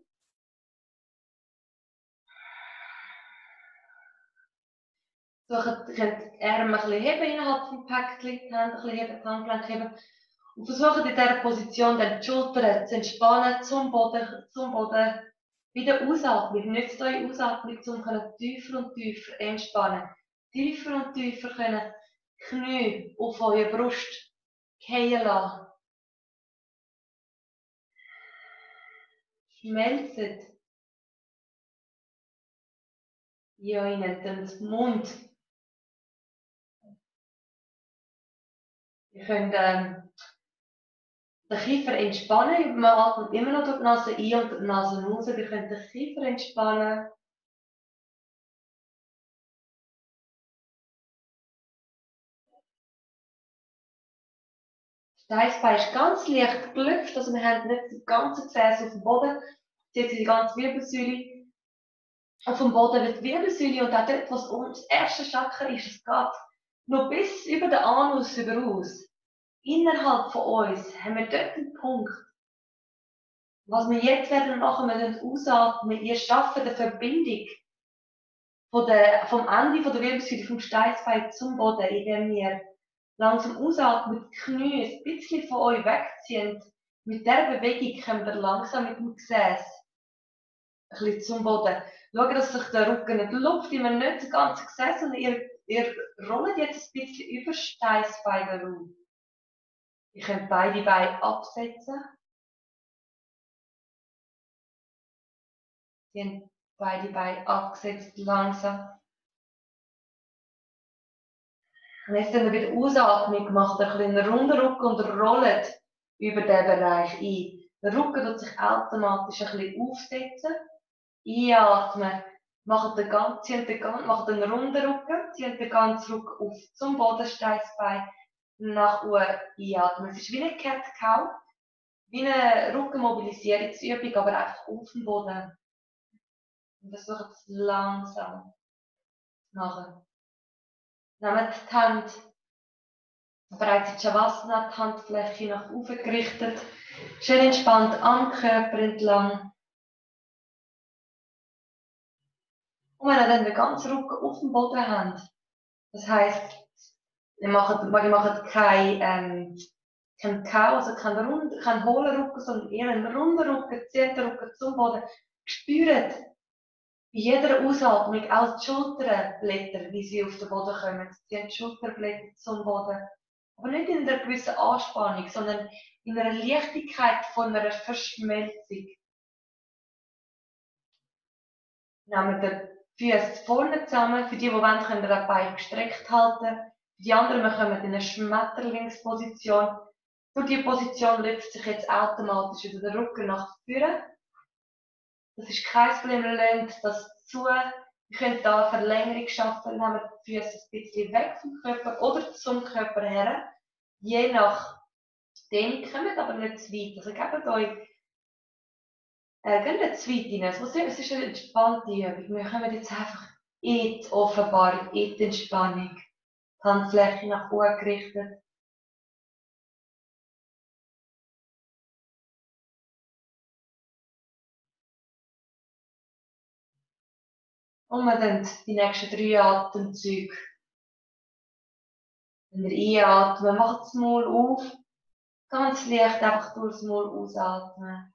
Versuchen, ihr könnt die Arme ein bisschen heben innerhalb des Päckchen, die Hände ein bisschen heben, die Handgelenke heben. Und versuchen in dieser Position dann die Schultern zu entspannen, zum Boden, zum Boden. Wieder Ausatmung. Nützt eure Ausatmung, um tiefer und tiefer entspannen. Tiefer und tiefer können Knie auf eure Brust fallen lassen. Schmelzen. Ja, innen den Mund. Ihr könnt ähm, den Kiefer entspannen. Man atmet immer noch durch die Nase ein und durch die Nase raus. Ihr könnt den Kiefer entspannen. Das Steißbein ist ganz leicht gelüpft, also wir haben nicht das ganze Gefäß auf dem Boden. Jetzt die ganze Wirbelsäule auf dem Boden wird die Wirbelsäule und auch dort, was das erste Chakra ist, es geht noch bis über den Anus überaus. Innerhalb von uns haben wir dort einen Punkt. Was wir jetzt werden machen, wir werden ausatmen, ihr schafft eine Verbindung von der, vom Ende von der Wirbelsäule, vom Steißbein zum Boden, indem wir langsam ausatmen, die Knie ein bisschen von euch wegziehen. Mit dieser Bewegung kommt ihr langsam mit dem Gesäß ein bisschen zum Boden. Schaut, dass sich der Rücken nicht lupft, immer nicht das ganze Gesäß, sondern ihr, ihr rollt jetzt ein bisschen über das Steißbein herum. Ihr könnt beide Beine absetzen. Ihr habt beide Beine abgesetzt, langsam. Und jetzt, wenn ihr wieder Ausatmung macht, ein bisschen einen runden Rücken und rollt über diesen Bereich ein. Der Rücken tut sich automatisch ein bisschen aufsetzen. Einatmen, macht den ganzen, den ganzen, macht den runden Rücken, zieht den ganzen Rücken auf zum Boden, Steißbein, nach oben einatmen. Es ist wie eine Cat Cow, wie eine Rückenmobilisierungsübung, aber einfach auf dem Boden. Und versucht es langsam zu machen. Nehmt die Hand bereits in Shavasana, die Handfläche nach oben gerichtet, schön entspannt am Körper entlang. Und wenn ihr dann den ganzen Rücken auf dem Boden habt, das heisst, ihr macht, ihr macht keinen ähm, kein Kau, also keinen rund, kein hohlen Rücken, sondern eher einen runden Rücken, zieht den Rücken zum Boden. Spürt bei jeder Ausatmung auch die Schulterblätter, wie sie auf den Boden kommen. Zieht die Schulterblätter zum Boden. Aber nicht in einer gewissen Anspannung, sondern in einer Leichtigkeit von einer Verschmelzung. Nehmt die Füße vorne zusammen. Für die, die wollen, könnt ihr die Beine gestreckt halten. Für die anderen, wir kommen in eine Schmetterlingsposition. Durch diese Position lüpft sich jetzt automatisch wieder der Rücken nach vorne. Das ist kein Problem, ihr lernt das zu. Ihr könnt hier eine Verlängerung schaffen, nehmt die Füße ein bisschen weg vom Körper oder zum Körper her. Je nach dem kommt aber nicht zu weit. Also gebt euch äh, geht nicht zu weit rein. Also, es ist eine entspannte Übung. Wir kommen jetzt einfach in die Offenbarung, in die Entspannung. Die Handfläche nach oben gerichtet. Und wir dann die nächsten drei Atemzüge. Wenn ihr einatmet, macht das Maul auf. Ganz leicht einfach durchs Maul ausatmen.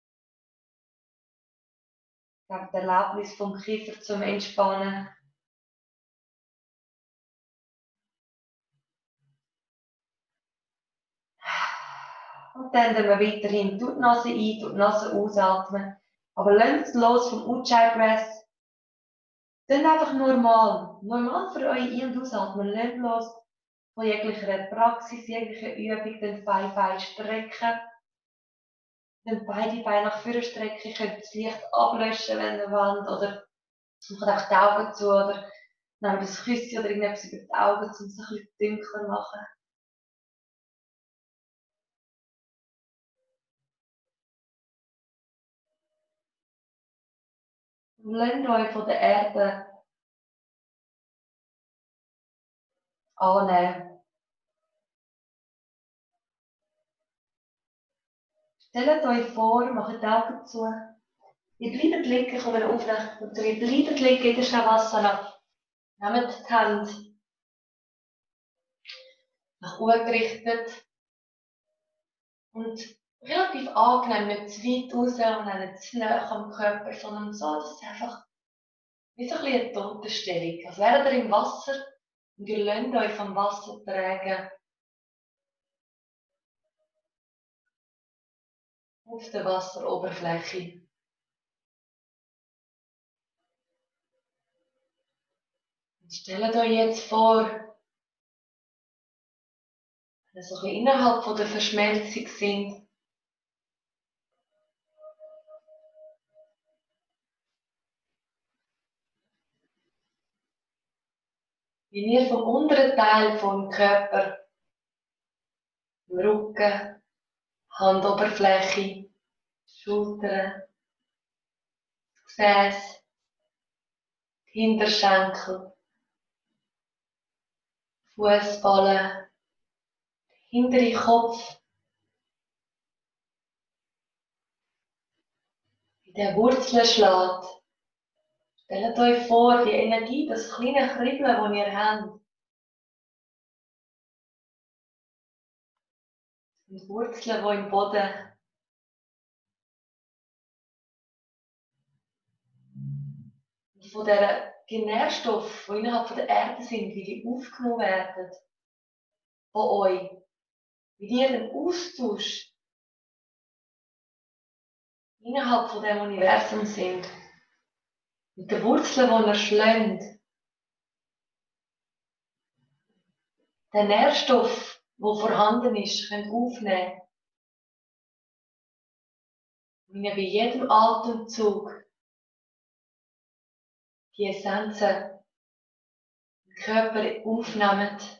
Gebt die Erlaubnis vom Kiefer zum Entspannen. Und dann wir weiterhin durch die Nase ein, durch die Nase ausatmen. Aber lasst los vom Ujjayi Breath. Dann einfach normal. Normal für euch ein- und ausatmen. Lasst los von jeglicher Praxis, jeglicher Übung, den Bein strecken. Dann beide Beine nach vorne strecken. Ihr könnt das Licht ablöschen, wenn ihr wollt. Oder macht einfach die Augen zu. Oder nehmt das Küsschen oder irgendetwas über die Augen, um es ein bisschen dunkler zu machen. Und lasst euch von der Erde annehmen. Stellt euch vor, macht die Augen zu. Ihr bleibt liegen, kommt aufrecht und ihr bleibt liegen in der Shavasana. Nehmt die Hände nach oben gerichtet und relativ angenehm, nicht zu weit raus und auch nicht zu nah am Körper, sondern so, dass es einfach wie so ein bisschen eine Totenstellung. Als wäret ihr im Wasser und ihr lasst euch vom Wasser tragen. Auf der Wasseroberfläche. Und stellt euch jetzt vor, wenn ihr so ein bisschen innerhalb von der Verschmelzung sind, wie ihr vom unteren Teil vom Körper, im Rücken, Handoberfläche, Schultern, Gesäß, Hinterschenkel, Fußballen, hintere Kopf, in den Wurzeln schlägt. Stellt euch vor, die Energie, das kleine Kribbeln, das ihr habt. Und Wurzeln, die im Boden. Und von der, die Nährstoffe, die innerhalb von der Erde sind, wie die aufgenommen werden von euch. Wie ihr den Austausch innerhalb von dem Universum sind. Mit den Wurzeln, die ihr schlägt. Den Nährstoff, der vorhanden ist, könnt aufnehmen. Und ihr bei jedem Atemzug die Essenzen im Körper aufnehmt.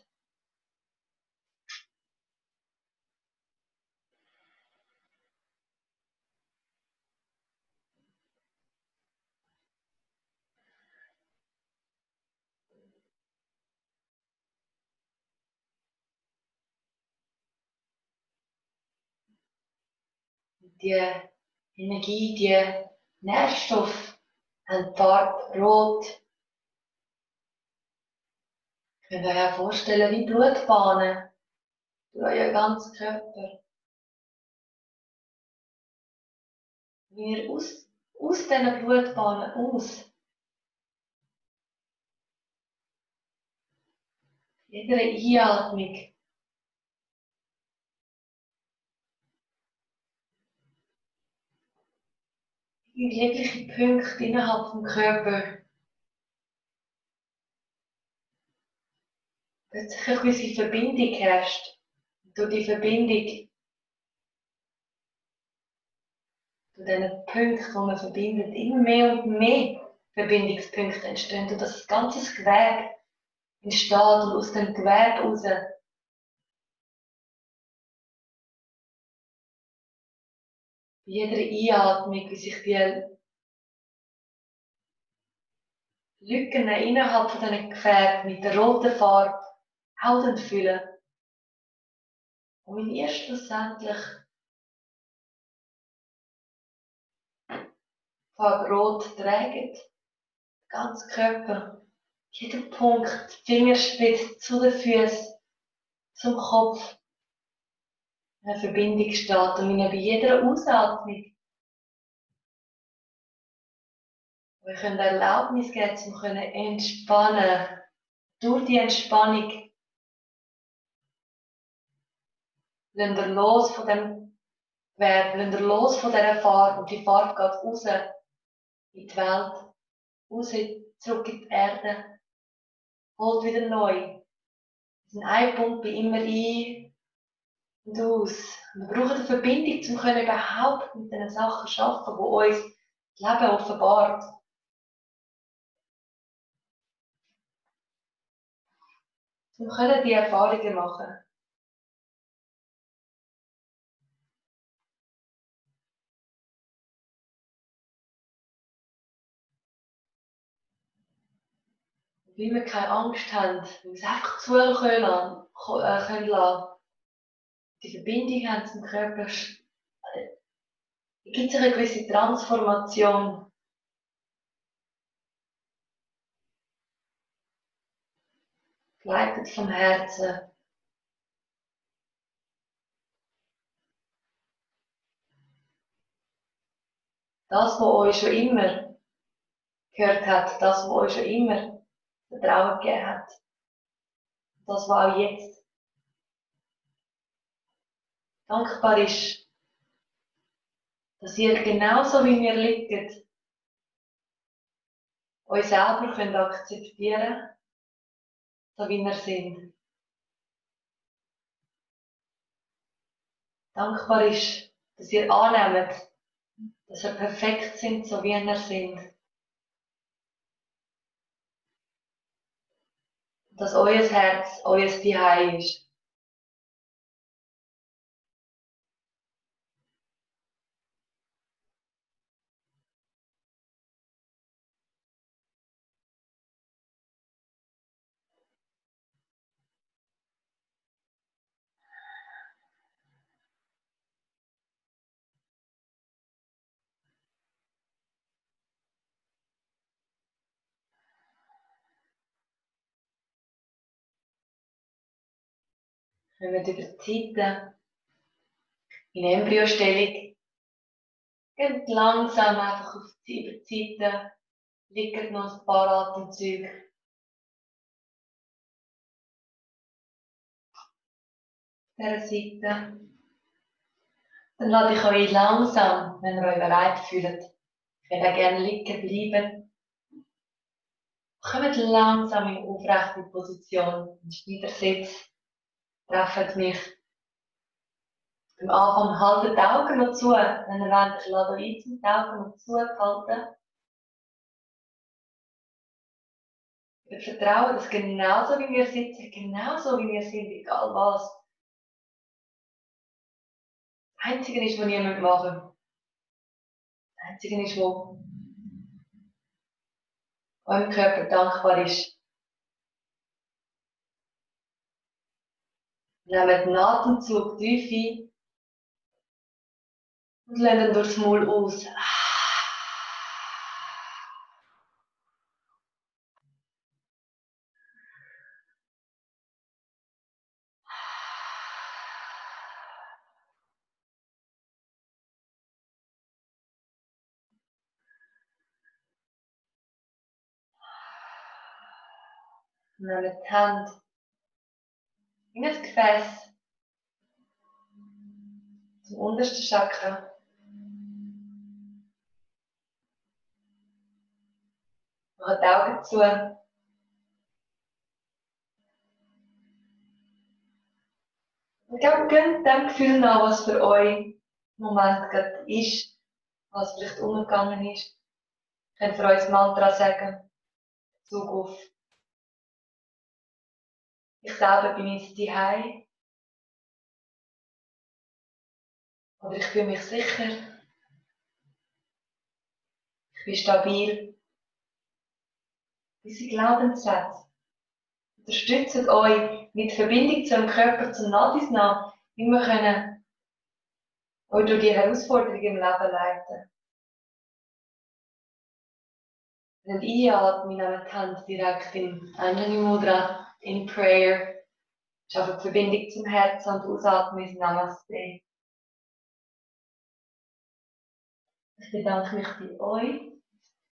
Die Energie, die Nährstoffe haben die Farbe rot. Ihr könnt euch auch vorstellen wie Blutbahnen durch euren ganzen Körper. Wie ihr aus, aus diesen Blutbahnen aus, jede Einatmung, in jegliche Punkte innerhalb des Körpers plötzlich eine gewisse Verbindung herrscht. Und durch die Verbindung, durch diese Punkte, die man verbindet, immer mehr und mehr Verbindungspunkte entstehen und das ganze Gewebe entsteht und aus dem Gewebe heraus bei jeder Einatmung, wie sich die Lücken innerhalb von diesen Geweben mit der roten Farbe auch füllen. Und wenn ihr schlussendlich die Farbe rot trägt, den ganzen Körper, jeder Punkt, Fingerspitze zu den Füßen, zum Kopf, in einer Verbindung steht. Und wenn ihr bei jeder Ausatmung wir können Erlaubnis geben, um zu entspannen. Durch die Entspannung lasst ihr los von dem Verb, lasst ihr los von dieser Farbe und die Farbe geht raus in die Welt, raus, zurück in die Erde, holt wieder neu. In einem Punkt bei immer ein und aus. Wir brauchen eine Verbindung, um überhaupt mit diesen Sachen zu arbeiten, die uns das Leben offenbart. Wir können diese Erfahrungen machen. Weil wir keine Angst haben, weil wir es einfach zukommen lassen, können lassen. Die Verbindung haben zum Körper gibt es eine gewisse Transformation. Geleitet vom Herzen. Das, was euch schon immer gehört hat, das, was euch schon immer Vertrauen gegeben hat, das, was auch jetzt dankbar ist, dass ihr genauso wie wir liegt, euch selber könnt akzeptieren, so wie wir sind. Dankbar ist, dass ihr annehmt, dass ihr perfekt sind, so wie ihr sind. Dass euer Herz euer Zuhause ist. Wenn wir über die Zeiten in Embryostellung geht langsam einfach auf die, über die Seite, liegen noch ein paar Atemzüge. Auf dieser Seite. Dann lade ich euch langsam, wenn ihr euch bereit fühlt, könnt ihr gerne liegen bleiben. Kommt langsam in aufrechte Position, in Schneidersitz. Trefft mich. Am Anfang haltet die Augen noch zu, wenn ihr wollt, ich lade euch ein, die Augen noch zuhalten. Wir vertrauen, dass genauso wie wir sitzen, genauso wie wir sind, egal was. Das Einzige ist, was niemand machen muss. Das Einzige ist, was eurem Körper dankbar ist. Nehmt einen Atemzug tief ein und lasst ihn durchs Maul aus. Nehmt die Hand in ein Gefäß zum untersten Chakra. Macht die Augen zu. Und gebt dem Gefühl nach, was für euch im Moment gerade ist, was vielleicht umgegangen ist. Ihr könnt für euch das Mantra sagen, Bezug auf ich selber bin jetzt zuhause. Oder ich fühle mich sicher. Ich bin stabil. Diese Glaubenssätze unterstützen euch mit Verbindung zum Körper, zum Nadis nach, wie wir können euch durch die Herausforderungen im Leben leiten. Wenn ihr einatmet, nehmt die Hand direkt in Anjali Mudra, in Prayer. Schafft Verbindung zum Herzen und ausatmen ins Namaste. Ich bedanke mich bei euch.